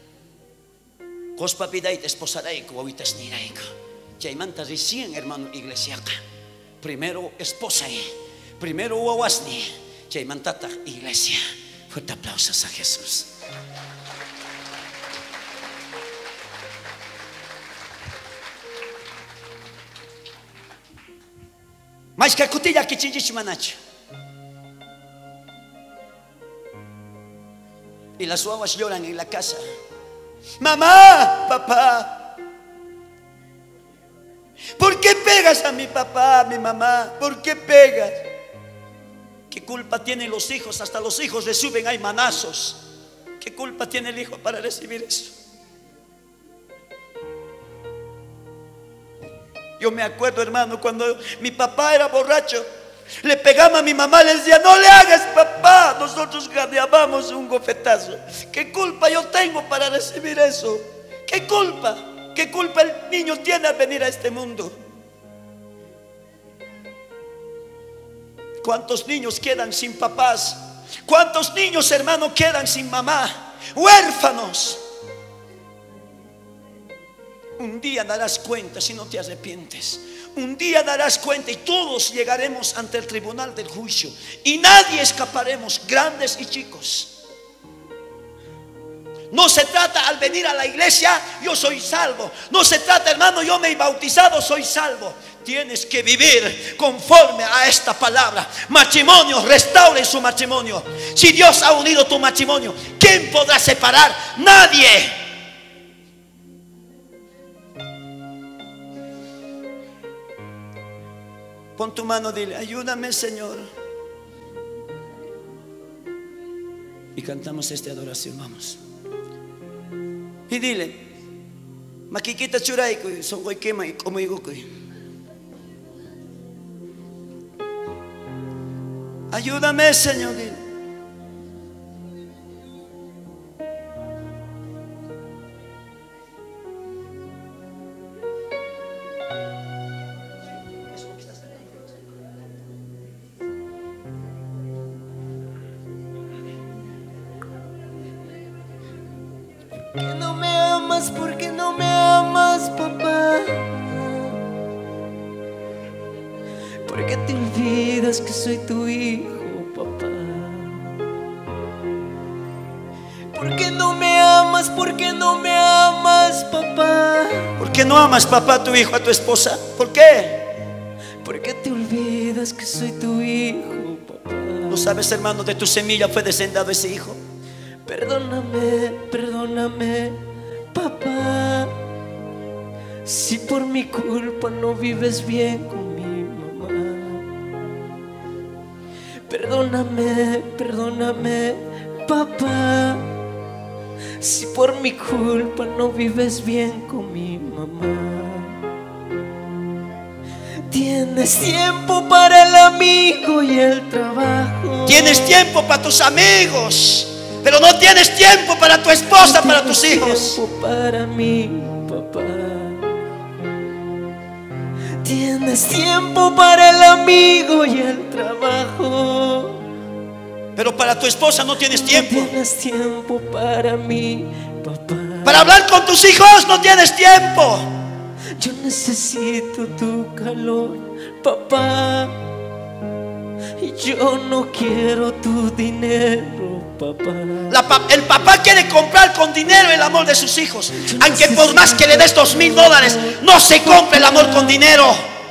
Cospa pidait esposa raico awitas ni raico. Chaymanta recién hermano iglesiaca. Primero esposa primero wawasni. Chaymantata iglesia. Fuerte aplausos a Jesús. Mas que cutilla que chinchich manacho. Y las guaguas lloran en la casa. Mamá, papá, ¿por qué pegas a mi papá, a mi mamá? ¿Por qué pegas? ¿Qué culpa tienen los hijos? Hasta los hijos le suben ahí manazos. ¿Qué culpa tiene el hijo para recibir eso? Yo me acuerdo, hermano, cuando mi papá era borracho, le pegaba a mi mamá, le decía, no le hagas, papá. Nosotros ganábamos un gofetazo. ¿Qué culpa yo tengo para recibir eso? ¿Qué culpa? ¿Qué culpa el niño tiene al venir a este mundo? ¿Cuántos niños quedan sin papás? ¿Cuántos niños, hermano, quedan sin mamá? Huérfanos. Un día darás cuenta si no te arrepientes. Un día darás cuenta y todos llegaremos ante el tribunal del juicio. Y nadie escaparemos, grandes y chicos. No se trata al venir a la iglesia, yo soy salvo. No se trata, hermano, yo me he bautizado, soy salvo. Tienes que vivir conforme a esta palabra. Matrimonio, restauren su matrimonio. Si Dios ha unido tu matrimonio, ¿quién podrá separar? Nadie. Con tu mano dile, ayúdame, Señor. Y cantamos esta adoración, vamos. Y dile, makikita churaykuy, songoy quema y como igukuy. Ayúdame, Señor, dile. Que no me amas, porque no me amas, papá. Porque te olvidas que soy tu hijo, papá. Porque no me amas, porque no me amas, papá. ¿Por qué no amas, papá, a tu hijo, a tu esposa? ¿Por qué? Porque te olvidas que soy tu hijo, papá. ¿No sabes, hermano, de tu semilla fue descendado ese hijo? Perdóname, perdóname, papá. Si por mi culpa no vives bien con mi mamá. Perdóname, perdóname, papá. Si por mi culpa no vives bien con mi mamá. Tienes tiempo para el amigo y el trabajo. Tienes tiempo para tus amigos, pero no tienes tiempo para tu esposa, para tus hijos. Tiempo para mí, papá. Tienes tiempo para el amigo y el trabajo, pero para tu esposa no tienes tiempo. No tienes tiempo para mí, papá. Para hablar con tus hijos no tienes tiempo. Yo necesito tu calor, papá. Y yo no quiero tu dinero, papá. El papá quiere comprar con dinero el amor de sus hijos. Aunque por más que le des $2,000, no se compra el amor con dinero.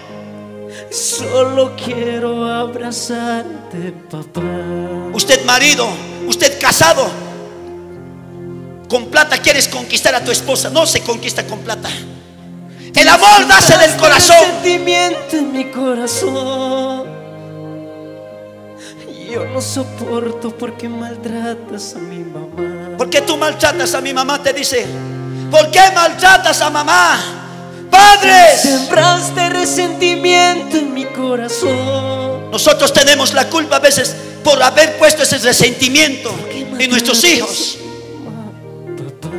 Solo quiero abrazarte, papá. Usted marido, usted casado, con plata quieres conquistar a tu esposa. No se conquista con plata. El amor nace del corazón. El sentimiento en mi corazón. Yo no soporto porque maltratas a mi mamá. ¿Por qué tú maltratas a mi mamá? Te dice. ¿Por qué maltratas a mamá? Padres, sembraste resentimiento en mi corazón. Nosotros tenemos la culpa a veces por haber puesto ese resentimiento en nuestros hijos. Papá,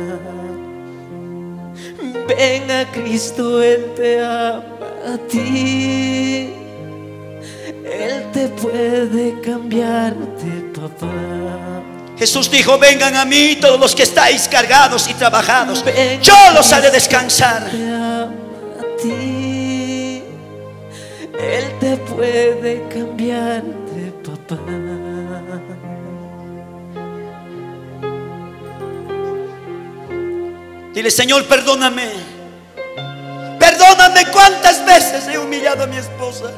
ven a Cristo, Él te ama a ti. Él te puede cambiarte, papá. Jesús dijo, vengan a mí todos los que estáis cargados y trabajados, yo los haré descansar. Te ama a ti. Él te puede cambiarte, papá. Dile, Señor, perdóname. Perdóname cuántas veces he humillado a mi esposa.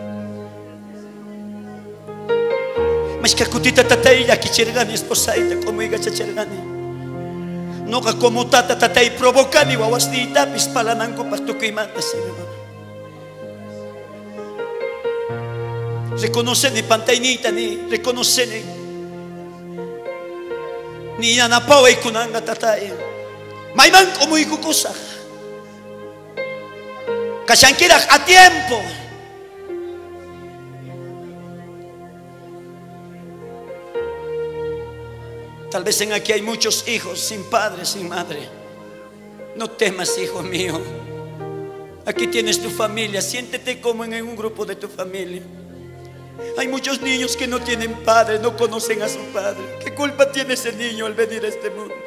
Mashkakutita tatay ya kichirgani esposaita como iga chachirgani. Noka como tata tatay provocani wawastita pispalananko pastukuimanta Señor. Reconoce ni pantainita ni reconoce ni nanapawa ikunanga tatay. Maiman como ikukusa. Kashankira a tiempo. Tal vez en aquí hay muchos hijos sin padre, sin madre. No temas, hijo mío. Aquí tienes tu familia. Siéntete como en un grupo de tu familia. Hay muchos niños que no tienen padre, no conocen a su padre. ¿Qué culpa tiene ese niño al venir a este mundo?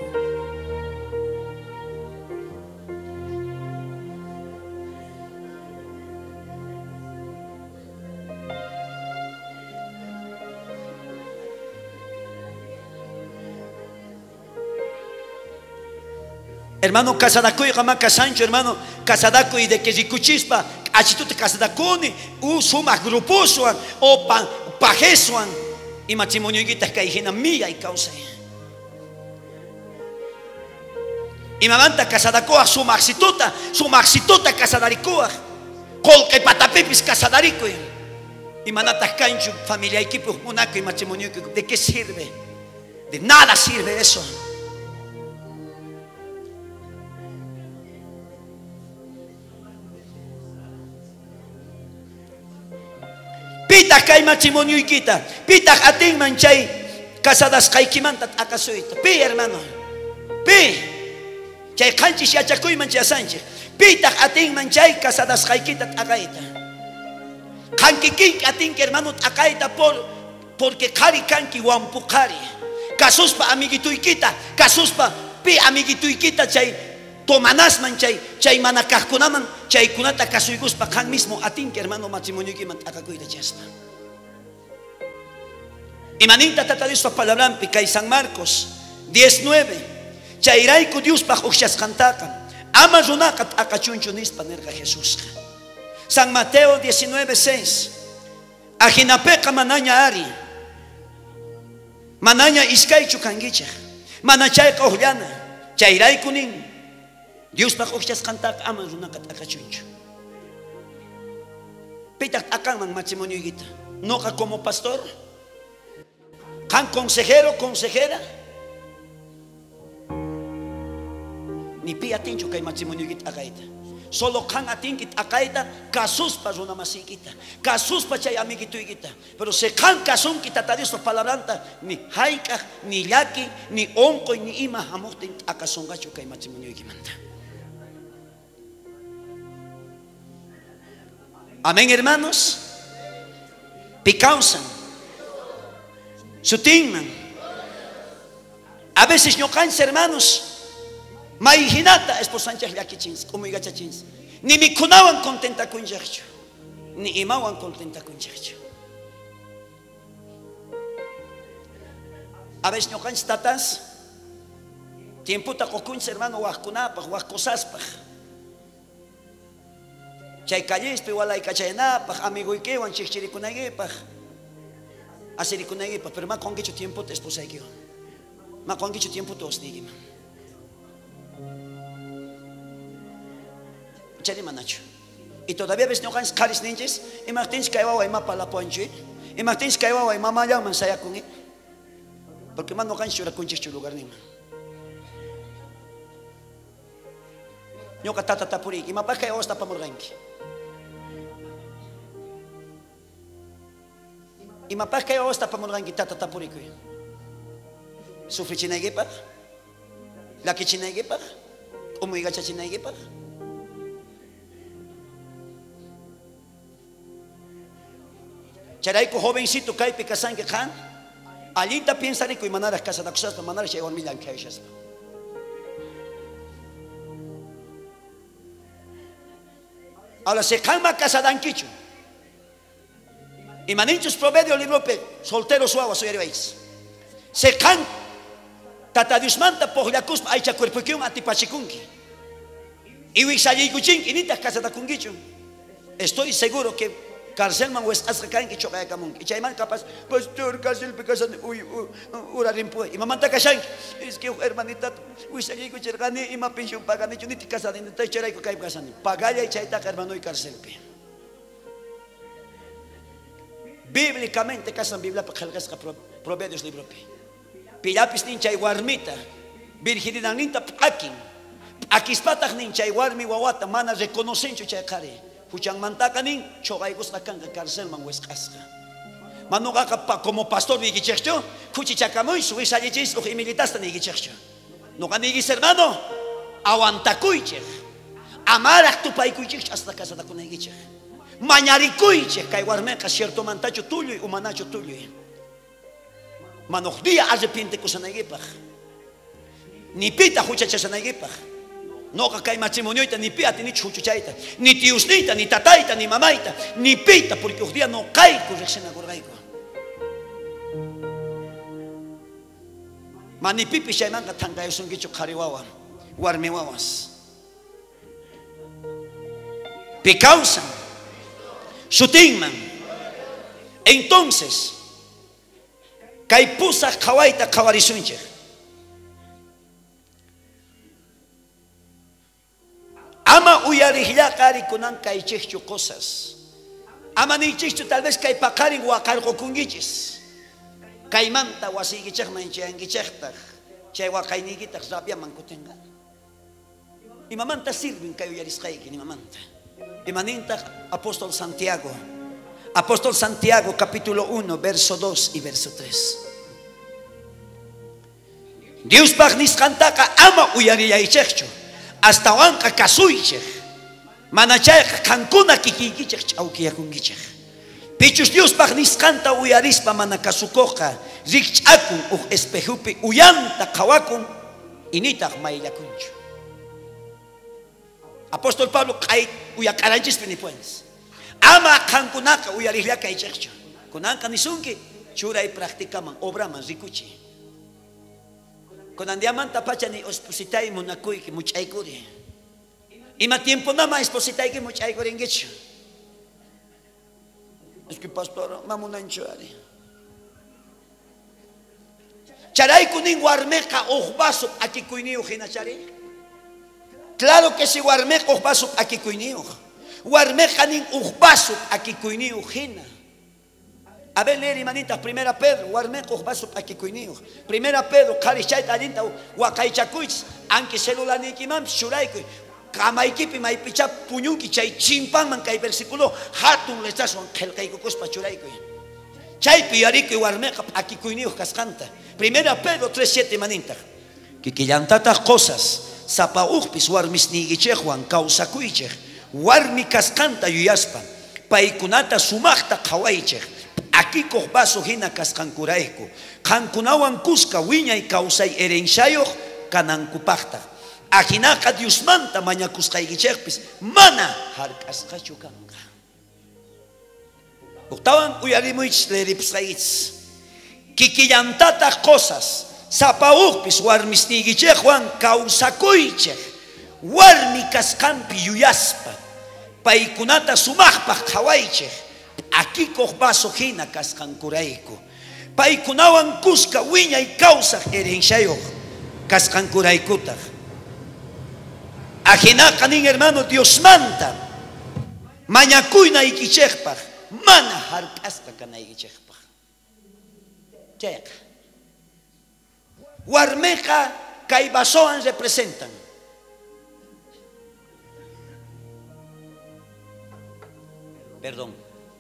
Hermano, Casadacuy, Ramaka Sancho, hermano, Casadacuy de Quezicushispa, Achitute Casadacuni, Suma Grupusuan, o Pajesuan, y matrimonio guitas caijena mía y causa. Y mamanta Casadacoa, su maxituta Casadaricua, Colque Patapipis Casadaricuy. Y manatas cancho, familia equipo, monaco y matrimonio, ¿de qué sirve? De nada sirve eso. Pita kay matrimonio y quita, pita ating manchay, casadas kay kimanta akasuita. Pi hermano, pi, chay kanchi si achakuy manchay sanche. Pita ating manchay, casadas kay kita akaita. Kanki ating hermano akaita porque kari kanki wampu kari. Kasuspa amiguito y quita, kasuspa pi amiguito y quita chay tomanas manchay, chay manakahkunaman, chay kunata kasuykuspa kan mismo ating hermano matrimonio que akakuita chaspa. Y manita tata Dios pa palabra kay San Marcos 19. Chayraiku Dios pa uxas kantaka. Ama runakat akachunchunis panerga Jesús. San Mateo 19:6. Ajinapeca manaña ari. Manaña iskay chukangicha. Manachay kaullana. Chayraiku nin. Dios pa uxas kantaka ama runakat akachunchu. Pitak akan man matrimonio gita. No ka como pastor. Kan consejero, consejera. Ni pi atincho kay matrimonio git akaita. Solo kan atingit akaita kasus pa zona masikita. Kasus pa chay amiguito gita. Pero se kan kasun kita tadios pa palabranta ni haika, ni yaki, ni onko, ni ima hamotin akasongacho kay matrimonio gimanta. Amén, hermanos. Picausan. Sutingman. A veces no cansa, hermanos. Maihinata esposancha yakichins, como igachachins. Ni mi kunawan contenta con yercho, ni imawan contenta con yercho. A veces no cansa tatas. Tiempo ta cocuns, hermano, huascunapaj, huascosaspaj. Chay callispe, walay cachayapaj, amigo ikewan, chichirikunagipaj. Asirikunagipaj, pero ma con qué tiempo te esposa ikio. Ma con qué tiempo te osnigima. Chari manacho. Y todavía ves no ganas caris ninjas. Y Martins caiba y mapa la ponche. Y Martins caiba y mamá ya man saya con él. Porque man no ganas chura con chichu lugar ni man. Yo catata tapuri. Y mapa caiba hasta pa morganki. Y mapa caiba hasta pa morganki tata tapuri kui. Sufri chinaigepa. La que chinaigepa. Como igacha chinaigepa. Charaico jovencito kai picasan que kan. Alita piensa rico y manara casa da cosas manara llegó al milan que ellas. Ahora se calma casa dan quicho. Y maninchos provedio libro pe soltero suave soy veis. Se can tata Dios manta por la cuspa aicha cuerpo que un atipachikunki. Y wixayi kuchin y nita casa da kungicho. Estoy seguro que cárcel man wes asakain que choca kamun y chayman capaz pastor cárcel pecasan uy urarimpo y mamanta kashan es que hermanita uy sagi ko chergani y ma pensión pagani chuniti casa de tai cherai ko kai kasan pagaya y chaita hermano y cárcel pe bíblicamente casan biblia pa khalgas ka proverbios libro pe pilapis nin chay warmita virginidad ninta akin akispatag nin chay warmi wawata mana reconocen chay kare Puchang mantakanin, chogay gusta kang cárcel man huescasca. Manuga como pastor ni gichercho, kuchichakamoy, suisa yechis, o militasta ni gichercho. No ganigis hermano, aguantakuiche. Amarak tu paikuiche hasta casa da kunegiche. Mañarikuiche, kaiwarmeca cierto mantacho tuyo y humanacho tuyo. Manojdia arrepiente kusanagipaj. Ni pita huchachasanagipaj. No cae matrimonio ni piata ni chuchuchaita, ni tiusnita, ni tataita, ni mamaita, ni pita, porque hoy día no cae corrección agorgaico. Mani pipi shaimanga tanga es un guicho cariwawa, guarmiwawas. Picausan, sutingman. Entonces, caipusa kawaita kawarisunche. Ama uyarihya kari kunan kaichecho cosas. Amanichichu tal vez kay pakarin wakarko kungichis. Kaymanta wasigichak manchayangichakta. Chay wakaynigita rabia mankutenga. Imamanta sirven kayo yarisqayki imamanta. Imaninta Apóstol Santiago. Apóstol Santiago capítulo 1 verso 2 y verso 3. Dios pagnisqantaka ama uyariyaychekchu. Hasta wanka kasuychek. Manachay kankuna kikikichek chawkiyakungichek. Pichus Dios pagnisqanta uyarispa manakasukoqa rikch'akun espejupi uyanta qhawakun initaq mayllakunchu. Apóstol Pablo kay uyakaranchis pinipuens. Ama kankunaka uyarillaka ichekchu. Kunanka nisunki churay practicaman obraman rikuchi. Kunandiamanta pachani ospositay munakuyki much'aykuri. Ima tiempo nama espositayki much'aykurinkichu. Es que pastor mamunanchu ari. Charaykunin warmeqa uqbasup akikuyniuq hinachari. Claro que si warmeqa uqbasup akikuyniuq. Warmeqa nin uqbasup akikuyniuq hina. A ver, leer manita, primera Pedro, warmeqa uqbasup akikuyniuq. Primera Pedro, qarichayta alinta waqaychakuychis, anki celularnikiman shuraykuy. Kamaykipi maypicha puñunki chay chimpanman kay versículo hatun lechaswan qillqaykukuspa churaykuy. Chaypi yarikuy warmeqa akikuyniuq kasqanta. Primera Pedro 3:7 manita. Kikillantataq cosas sapauqpis warmisnikichikwan kawsakuychik. Warmi kasqanta yuyaspa paykunata sumaqta qhawaychik. Akikuq baso hina kasqankurayku. Qankunawan kusqa wiñay kawsay herenshayuq kanankupaqta. Ajinaqa Diosmanta mañakusqaykichikpis mana hark'asqachu kanqa. Uqtawan uyarimuychis leeripusqaykichis. Kikillantataq cosas sapauqpis warmisnikichikwan kawsakuychik. Warmi kasqanpi yuyaspa paykunata sumaqpaq qhawaychik. Akikuq baso hina kasqankurayku. Paykunawan kusqa wiñay kawsaq herenshayuq kasqankuraykutaq. Ajinaqa nin hermano Diosmanta mañakuynaykichikpaq mana hark'asqa kanaykichikpaq. Chayqa warmeqa kay basowan representan. Perdón.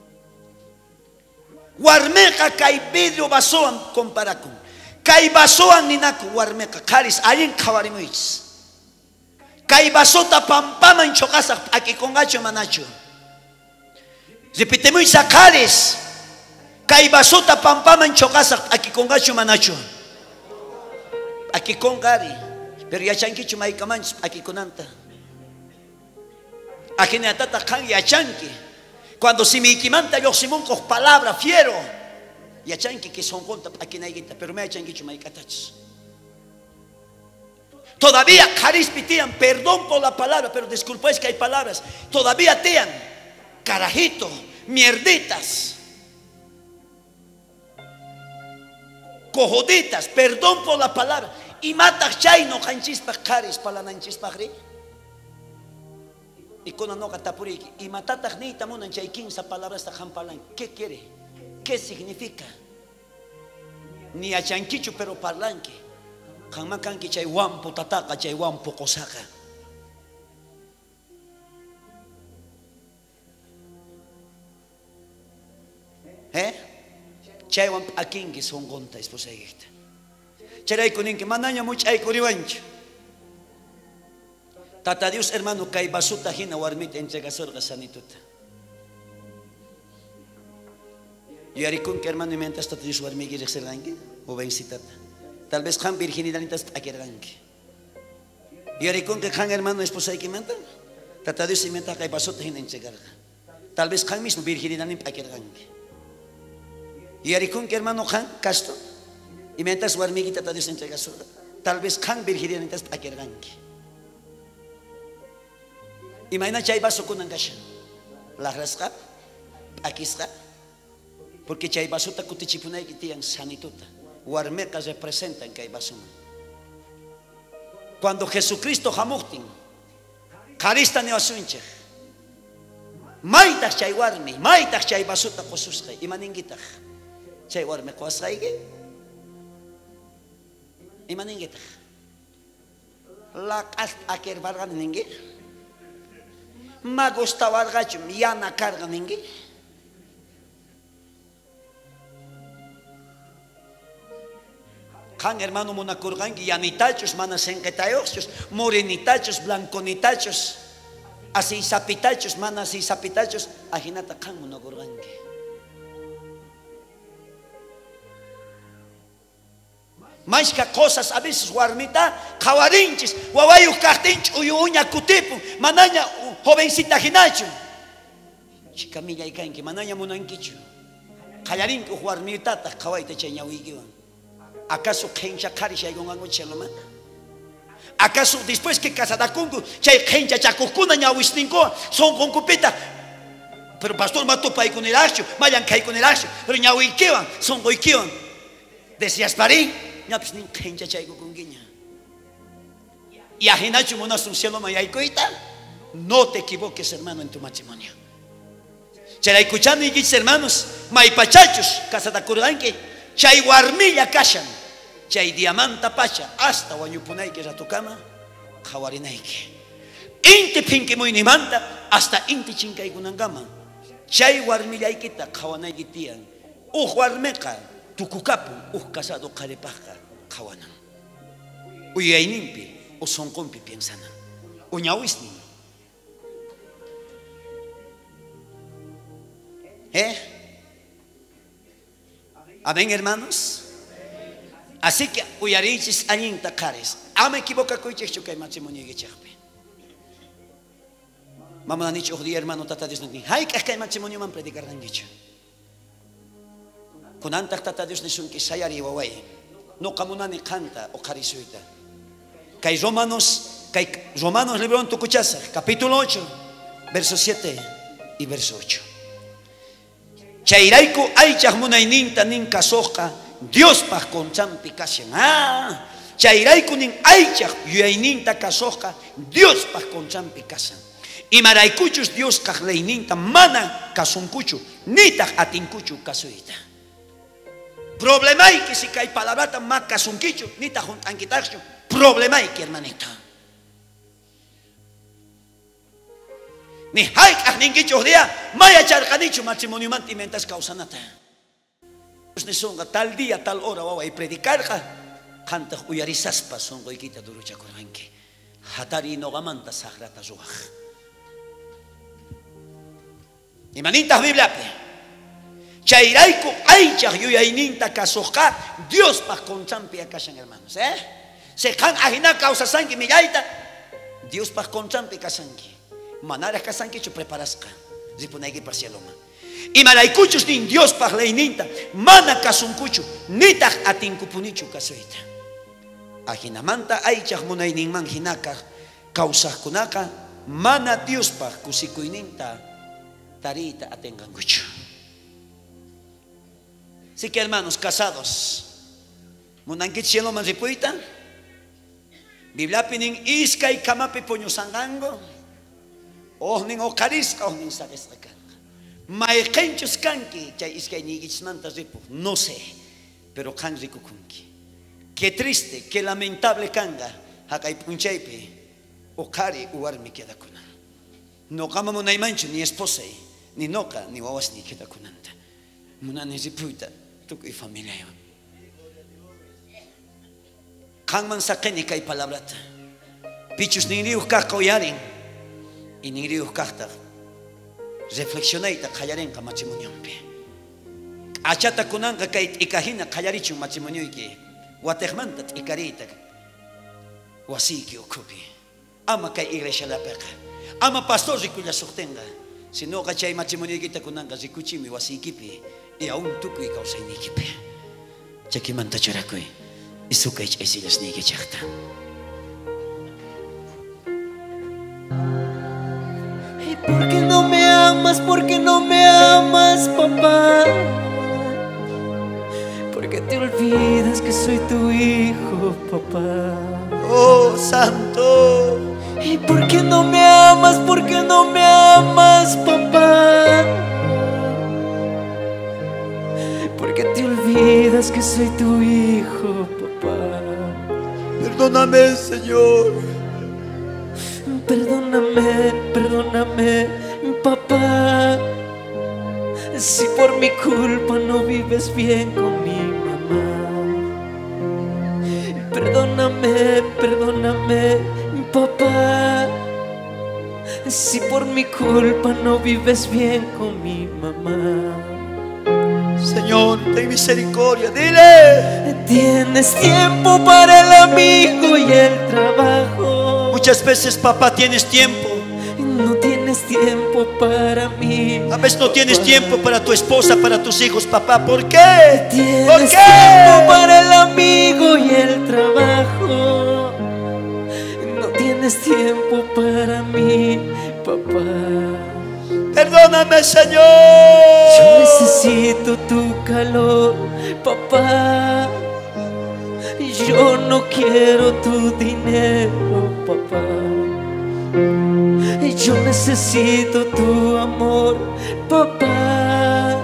Warmeqa kay vidrio basowan comparakun. Kay basowan ninaku warmeqa qaris allin qhawarimuychis. Kay basota pampaman chokasaq akikungachu manachu. Repetimuychis qaris. Kay basota pampaman chokasaq akikungachu manachu. Akikungari. Pero yachankichu maykamanchis akikunanta. Akinatata kan yachanki. Cuando si mi ikimanta yo simunko palabra fiero. Yachanki que son conta akinaygita. Pero me yachankichu maykatachis. Todavía carispitian, perdón por la palabra, pero disculpáis que hay palabras. Todavía tean, carajito, mierditas, cojoditas, perdón por la palabra. Y mata chay no canchispa caris para la nanchispa. Y con no catapuriki. Y matata ni tamunan chay 15 palabras tajampalan. ¿Qué quiere? ¿Qué significa? Ni a chanquicho pero parlanque. Kangmakanki chay wampu tataka chay wampu kosaka. Chay wampu akinki son gonta esposegita. Charay kuninki manaña muchay kuriwancho. Tata Dios hermano kay basuta hina warmita entregasorga sanituta. Yarikun que hermano mientras Tata Dios warmigi rexergangi o vencitata. Tal vez han virginidad nitas akirganki. Yarikun que han hermano esposa ikimenta. Tata Dios imenta kay basuta hina entregarga. Tal vez han mismo virginidad nitas akirganki. Yarikun que hermano han casto. Y mientras warmigi Tata Dios entregasorga. Tal vez han virginidad nitas akirganki. Imagina chay baso kunan kasha. Lahrasqa, akisqa. Porque chay basuta kutichipunay kitiyan sanituta. Warmeqa representan kay basuma. Cuando Jesucristo hamuktin, karista ne asunche. Maytaq chay warmi, maytaq chay basuta qosusqa, imaningitaq chay warmi qosqayki, imaningitaq laq'as akirbarqani ninki, ma gustawarqachum yana karqa ninki. Kan hermano munakurqanki yanitachos mana senqetayuqchos, morenitachos, blanconitachos, así sapitachos, mana así sapitachos, ajinata kan munakurqanki. Mashka cosas a veces warmita qawarinchis, wawayuq kaqtinchis uyu uña kutipun, manaña jovencita hinachu. Chica millaykanki, manaña munankichu. Qallarinki uq warmitata qawayta chay ñawiykiwan. ¿Acaso kencha karisha aygongango cheloma? ¿Acaso después que casadakungu chay kencha chakukuna ñawisninko son konkupita? Pero pastor mato pay con el acho, mayan kai con el acho, pero ñawiykiwan son goykiwan. Decías parí, ñapis nin kencha chay kukungiña. Y ajinachu monasun cheloma yaykoita, no te equivoques hermano en tu matrimonio. Chay escuchando y hermanos, maipachachos, casadakurdanke, chay warmilla kashan, chay diamanta pacha, hasta wañupunayki ratukama, qawarinayki. Inti pinki muynimanta, hasta inti chinkaykunangama. Chay warmillaykita qawanayki tiyan. Warmeqa tukukapun, casado qaripaqqa qawanan. Uyayninpi, sonqunpi piensanan. Ñawisnin. Amén, hermanos. Así que uyarichis allinta qares. Ama equivoca kuychikchu kay matrimonio gichaqpi. Mamá han dicho día hermano tata Dios ni. Hay que kay matrimonio man predicar han dicho. Kunanta tata Dios ni sunki sayari waway. No kamunani canta o qarisuita. Kay Romanos libro en tukuchasa, capítulo 8, verso 7 y verso 8. Chayraiku aychaq munayninta nin kasoqa Dios paq konchampi kashan. Chayraiku nin aychaq yuyayninta kasoqa Dios paq konchampi kashan. Imaraykuchus Dios kaq leyninta mana kasunkuchu nitaq atinkuchu kasuyta. Problemayki si kay palabrata ma kasunkichu nitaq juntankitaqchu. Problemayki hermanito. Ni haik ninkichu día maya charqanichu matrimonio manti mentas causanata. Ni songa tal día tal hora wawa y predicarqa qanta uyarisaspa songoykita duruchakurqanki. Hatari nogamanta sagrata ruwaq. Imanintaq Bibliapi chayrayku aychaq yuyayninta kasuqqa Dios paq konchampi kashan hermanos. Se qan ajina kawsasanki millayta Dios paq konchampi kasanki. Manara kasankichu preparasqa ripunayki parcialoma. Imaraykuchus nin Dios paq leyninta mana kasunkuchu nitaq atinkupunichu kasuyta. Ajinamanta aychaq munayninman hinaka kawsaqkunaqa mana Dios paq kusikuyninta tarita atengankuchu. Así que hermanos casados, munankichu cieloman ripuyta Bibliapi nin iskay kamapi puñusangango nin oqarisqa nin sarisqa kanqa. Mayqinchus kanki chay iskay niykichismanta ripu, no sé, pero kan rikukunki. Qué triste, qué lamentable kanga haqay punchaypi uqari uwarmi quedakunan. Noqama munaymanchu ni esposay, ni noqa, ni wawasni quedakunanta. Munani ripuyta tukuy familiawan. Qanman saqini kay palabrata. Pichus ninriyuq kaqqa uyarin y ninriyuq kaqta reflexionayta qallarinqa matrimoniopi. Achata kunanqa kay t'ikahina qallarichun matrimonioyki. Watiqmanta t'ikariyta wasiyki ukhupi. Ama kay iglesialapiqa. Ama pastor rikulla suqtinqa. Sinoqa chay matrimonioykita kunanqa rikuchimi wasiykipi y aún tukuy kawsaynikipi. Chakimanta churakuy. Isukay chaysillasniyki chaqta. ¿Y por qué no me amas? ¿Por qué no me amas, papá? ¿Por qué te olvidas que soy tu hijo, papá? Oh, santo. ¿Y por qué no me amas? ¿Por qué no me amas, papá? que soy tu hijo, papá. Perdóname, Señor. Perdóname, perdóname, papá. Si por mi culpa no vives bien con mi mamá. Perdóname, perdóname, papá. Si por mi culpa no vives bien con mi mamá. Señor, ten misericordia, dile. Tienes tiempo para el amigo y el trabajo. Muchas veces, papá, tienes tiempo. No tienes tiempo para mí. A veces no tienes tiempo para tu esposa, para tus hijos, papá. ¿Por qué? Tienes ¿Por qué? tiempo para el amigo y el trabajo. No tienes tiempo para mí, papá. Perdóname, Señor. Yo necesito tu calor, papá. Yo no quiero tu dinero, papá. Yo necesito tu amor, papá.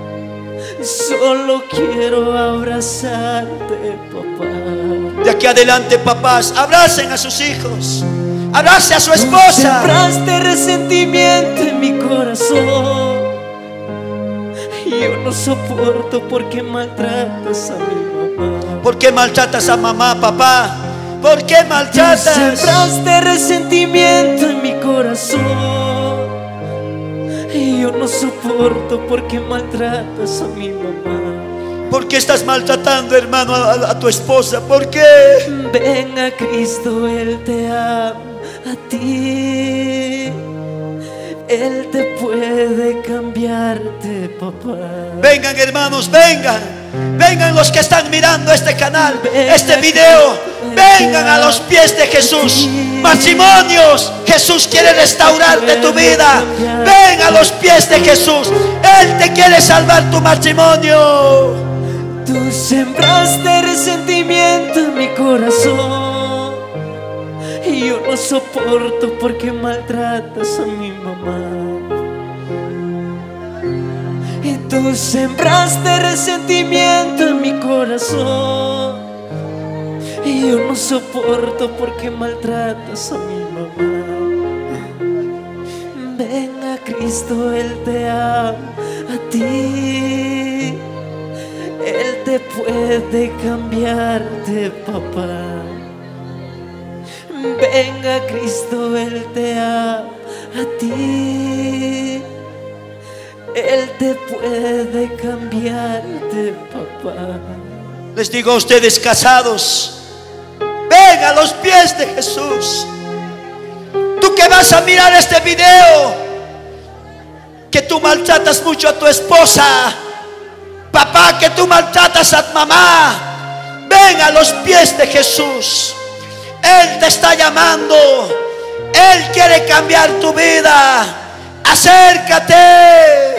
Solo quiero abrazarte, papá. De aquí adelante, papás, abracen a sus hijos. Abrace a su esposa. Sembraste resentimiento en mi corazón. Yo no soporto porque maltratas a mi mamá. ¿Por qué maltratas a mamá, papá? ¿Por qué maltratas? Sembraste resentimiento en mi corazón. Yo no soporto porque maltratas a mi mamá. ¿Por qué estás maltratando, hermano, a tu esposa? ¿Por qué? Ven a Cristo, Él te ama a ti. Él te puede cambiarte, papá. Vengan, hermanos, vengan. Vengan los que están mirando este canal, este video. Vengan a los pies de Jesús. Matrimonios, Jesús quiere restaurarte tu vida. Ven a los pies de Jesús. Él te quiere salvar tu matrimonio. Tú sembraste resentimiento en mi corazón. Y yo no soporto porque maltratas a mi mamá. Y tú sembraste resentimiento en mi corazón. Y yo no soporto porque maltratas a mi mamá. Ven a Cristo, Él te ama a ti. Él te puede cambiarte, papá. Ven a Cristo, Él te ama a ti. Él te puede cambiarte, papá. Les digo a ustedes casados, ven a los pies de Jesús. Tú que vas a mirar este video, que tú maltratas mucho a tu esposa, papá, que tú maltratas a tu mamá, ven a los pies de Jesús. Él te está llamando. Él quiere cambiar tu vida. Acércate.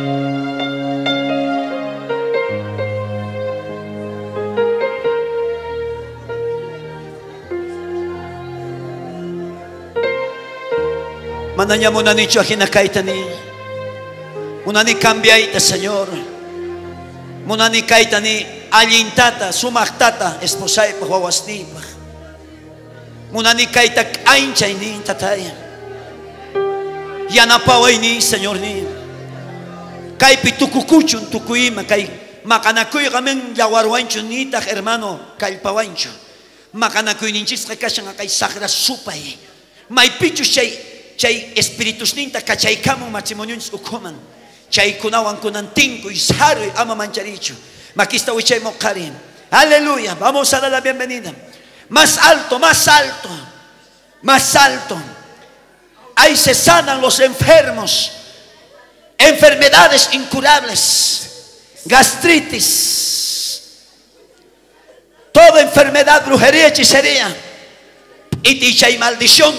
Mananya mo na ni Chahina kaitani. Muna ni cambiaita, Señor. Muna ni kaitani alintata, sumaktata, esposay pahawas ni. Muna ni kaita ainchay ni tatay. Yanapaway ni, Señor ni. Kay pitukukuchun tukuima kay makanakuy kaming yawarwancho ni tak hermano kay pawancho. Makanakuy ninchis kashang kay sakra supay. May pichu chay espiritus ninta kachay kamong matrimonyons ukuman. Chay kunawan kunan tingko isharoy ama mancharicho. Makista uchay mo karin. Aleluya. Vamos a dar la bienvenida. Más alto, más alto, más alto. Ahí se sanan los enfermos. Enfermedades incurables. Gastritis. Toda enfermedad, brujería, hechicería. Y chay maldición.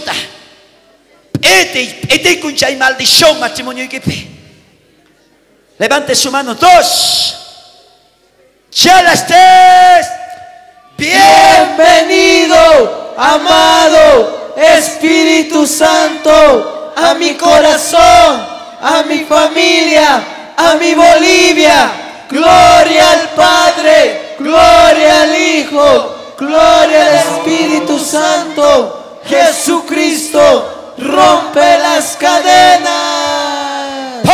Ete con chay maldición, matrimonio equipe. Levante su mano. 2. Chelas 3. Bienvenido, amado Espíritu Santo, a mi corazón, a mi familia, a mi Bolivia. gloria al Padre, gloria al Hijo, gloria al Espíritu Santo. Jesucristo rompe las cadenas.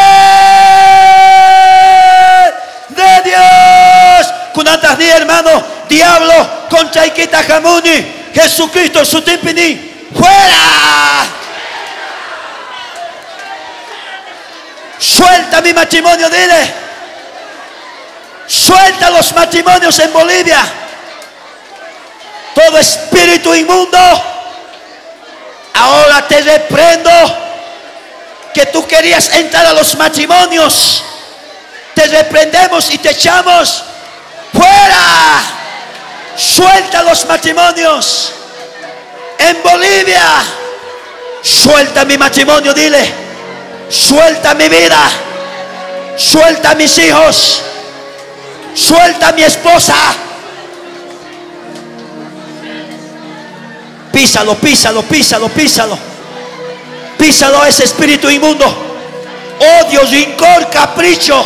¡Poder de Dios! Kunatas ni hermano, diablo, concha Ikita Jamuni, Jesucristo su timpini, ¡fuera! Suelta mi matrimonio, dile. Suelta los matrimonios en Bolivia. Todo espíritu inmundo, ahora te reprendo. Que tú querías entrar a los matrimonios, te reprendemos y te echamos fuera. Suelta los matrimonios en Bolivia. Suelta mi matrimonio, dile. Suelta mi vida. Suelta mis hijos. Suelta mi esposa. Písalo, písalo, písalo, písalo. Písalo a ese espíritu inmundo. Odio, rencor, capricho.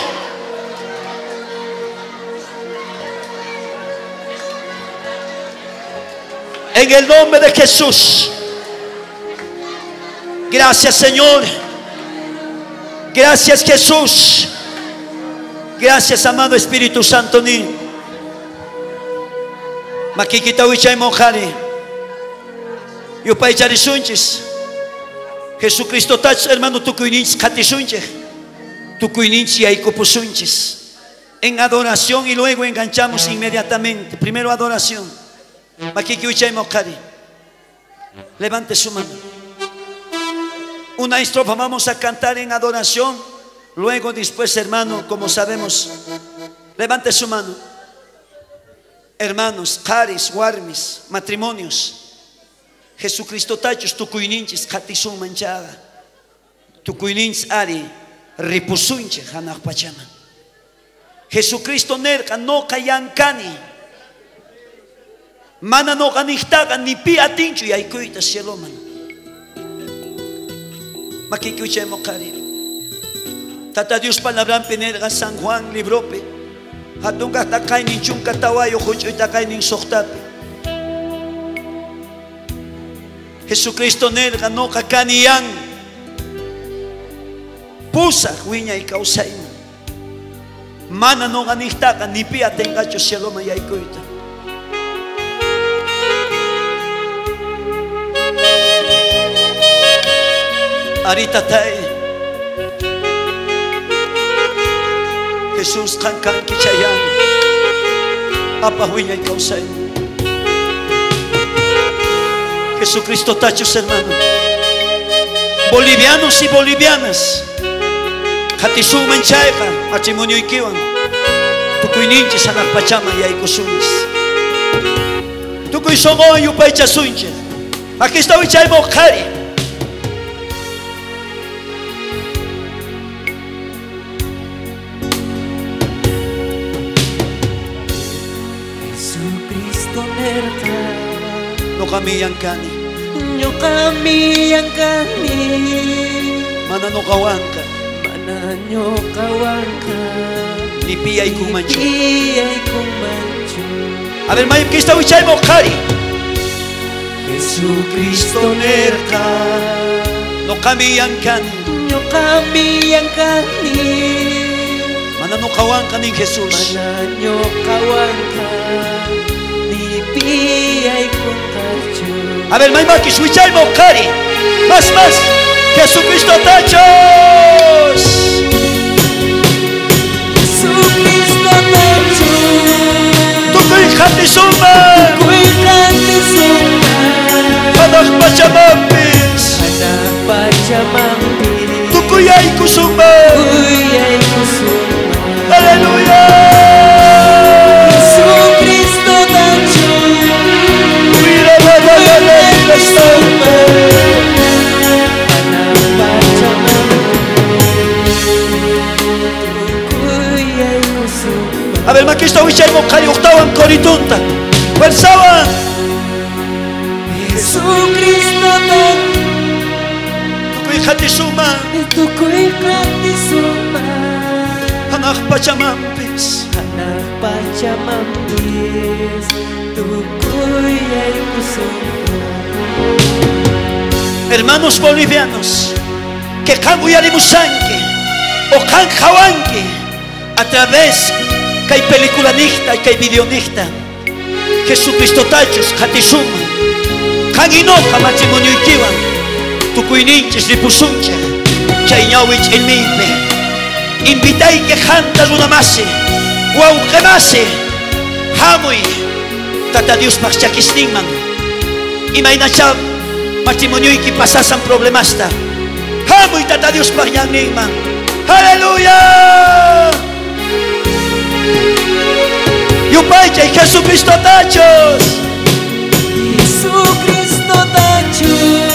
En el nombre de Jesús. Gracias, Señor. Gracias, Jesús. Gracias, amado Espíritu Santo. Ni Makikita Wichay Monjari. Yo pa echar sunches. Jesucristo tach, hermano, tu cuininch katisunche. Tu cuininch y sunches. En adoración y luego enganchamos inmediatamente. Primero adoración. Makiki Wichay Monjari. Levante su mano. Una estrofa vamos a cantar en adoración. Luego después, hermano, como sabemos, levante su mano. Hermanos, caris, warmis, matrimonios. Jesucristo tachos, tu cuininchis, katisum manchada. Tu cuininchis ari, ripusunche, hanach pachama. Jesucristo nerca, no kayankani. Mana no ganihtaga, ni pia tinchu, y hay cuita cielo, man. Makikiuchemo cari. Tata Dios palabra penerga San Juan librope. Hatunga takay nin chunka tawayo hucho takay nin soktape. Jesucristo nerga no kakaniyan. Pusa huiña y causaima. Mana no ganistaka ni pia tengacho cielo mayaykoita. Arita tay Jesús cancan kichayan apa huiña y causay. Jesucristo tachos, hermano, bolivianos y bolivianas, Katisú manchaica matrimonio ikiwan tukuininche sanak pachama y aikusunis tukuy songo yupaicha sunche. Aquí está Wichay Mokari. No kami yang kani. No kami yang kani. Mana no kawangka. Mana no kawangka. Ni piyay kumancho. Piyay kumancho. A ver, mayim que está Wichay Mokari. Jesucristo nerka. No kami yang kani. No kami yang kani. Mana no kawangka ni Jesús. Mana no kawangka. Ni piyay kumancho. A ver, mayim que Wichay Mokari. Más, más. Jesucristo tachos. Jesucristo tachos. Tu kuy suma. Kuy suma. Anak pachamampis. Anak pachamampis. Tu kuyay kusuma. Kuyay kusuma. Aleluya. Jesucristo tachos. Mira la suma. A ver, aquí está Wichay Mokari, octavan coritunta. Versaban. Jesucristo Tu kuy suma. tu kuy suma. Anak pachamampis Anak pachamampis tukuy ay kusuma. Hermanos bolivianos, que Kanguyarimusanque o Kanjawanque a través que hay película nicta y que hay video nicta, Jesucristo tachos, Katisuma, Kanginoka matrimonio ikiwan, Tukuininches ripusuncha, Chayñawich el mipe, invitai que jantas una mase, Guauquemase, Hamui, Tata Dios Pachakisniman, y Mainachab. Matrimonio y que pasasan problemasta. Amo y tata Dios para Yanigman. ¡Aleluya! Y un pacha y Jesucristo tachos. Jesucristo tachos.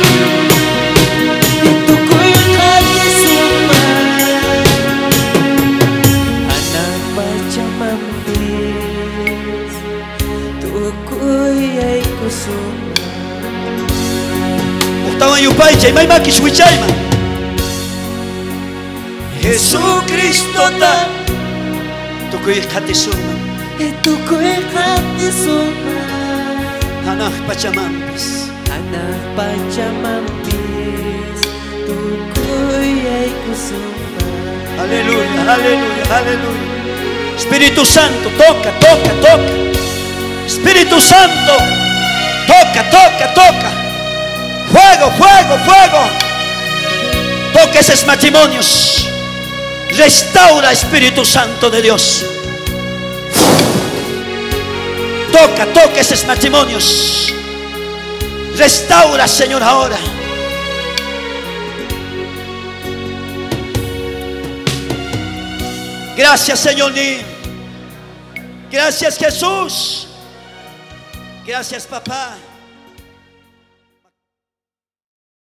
Y tu cuerpo de suma. Anak pachamampis tukuy ay kusuma. Estaban yupaycha y maimaki suichayma. Jesucristo ta tukuy katisuma. Y tu cuerpo de suma. Anak pachamampis. Anak pachamampis tukuy ay kusuma. Aleluya, aleluya, aleluya. Espíritu Santo, toca, toca, toca. Espíritu Santo, toca, toca, toca. Fuego, fuego, fuego. Toca esos matrimonios. Restaura, Espíritu Santo de Dios. Toca, toca esos matrimonios. Restaura, Señor, ahora. Gracias, Señor. Gracias, Jesús. Gracias, papá.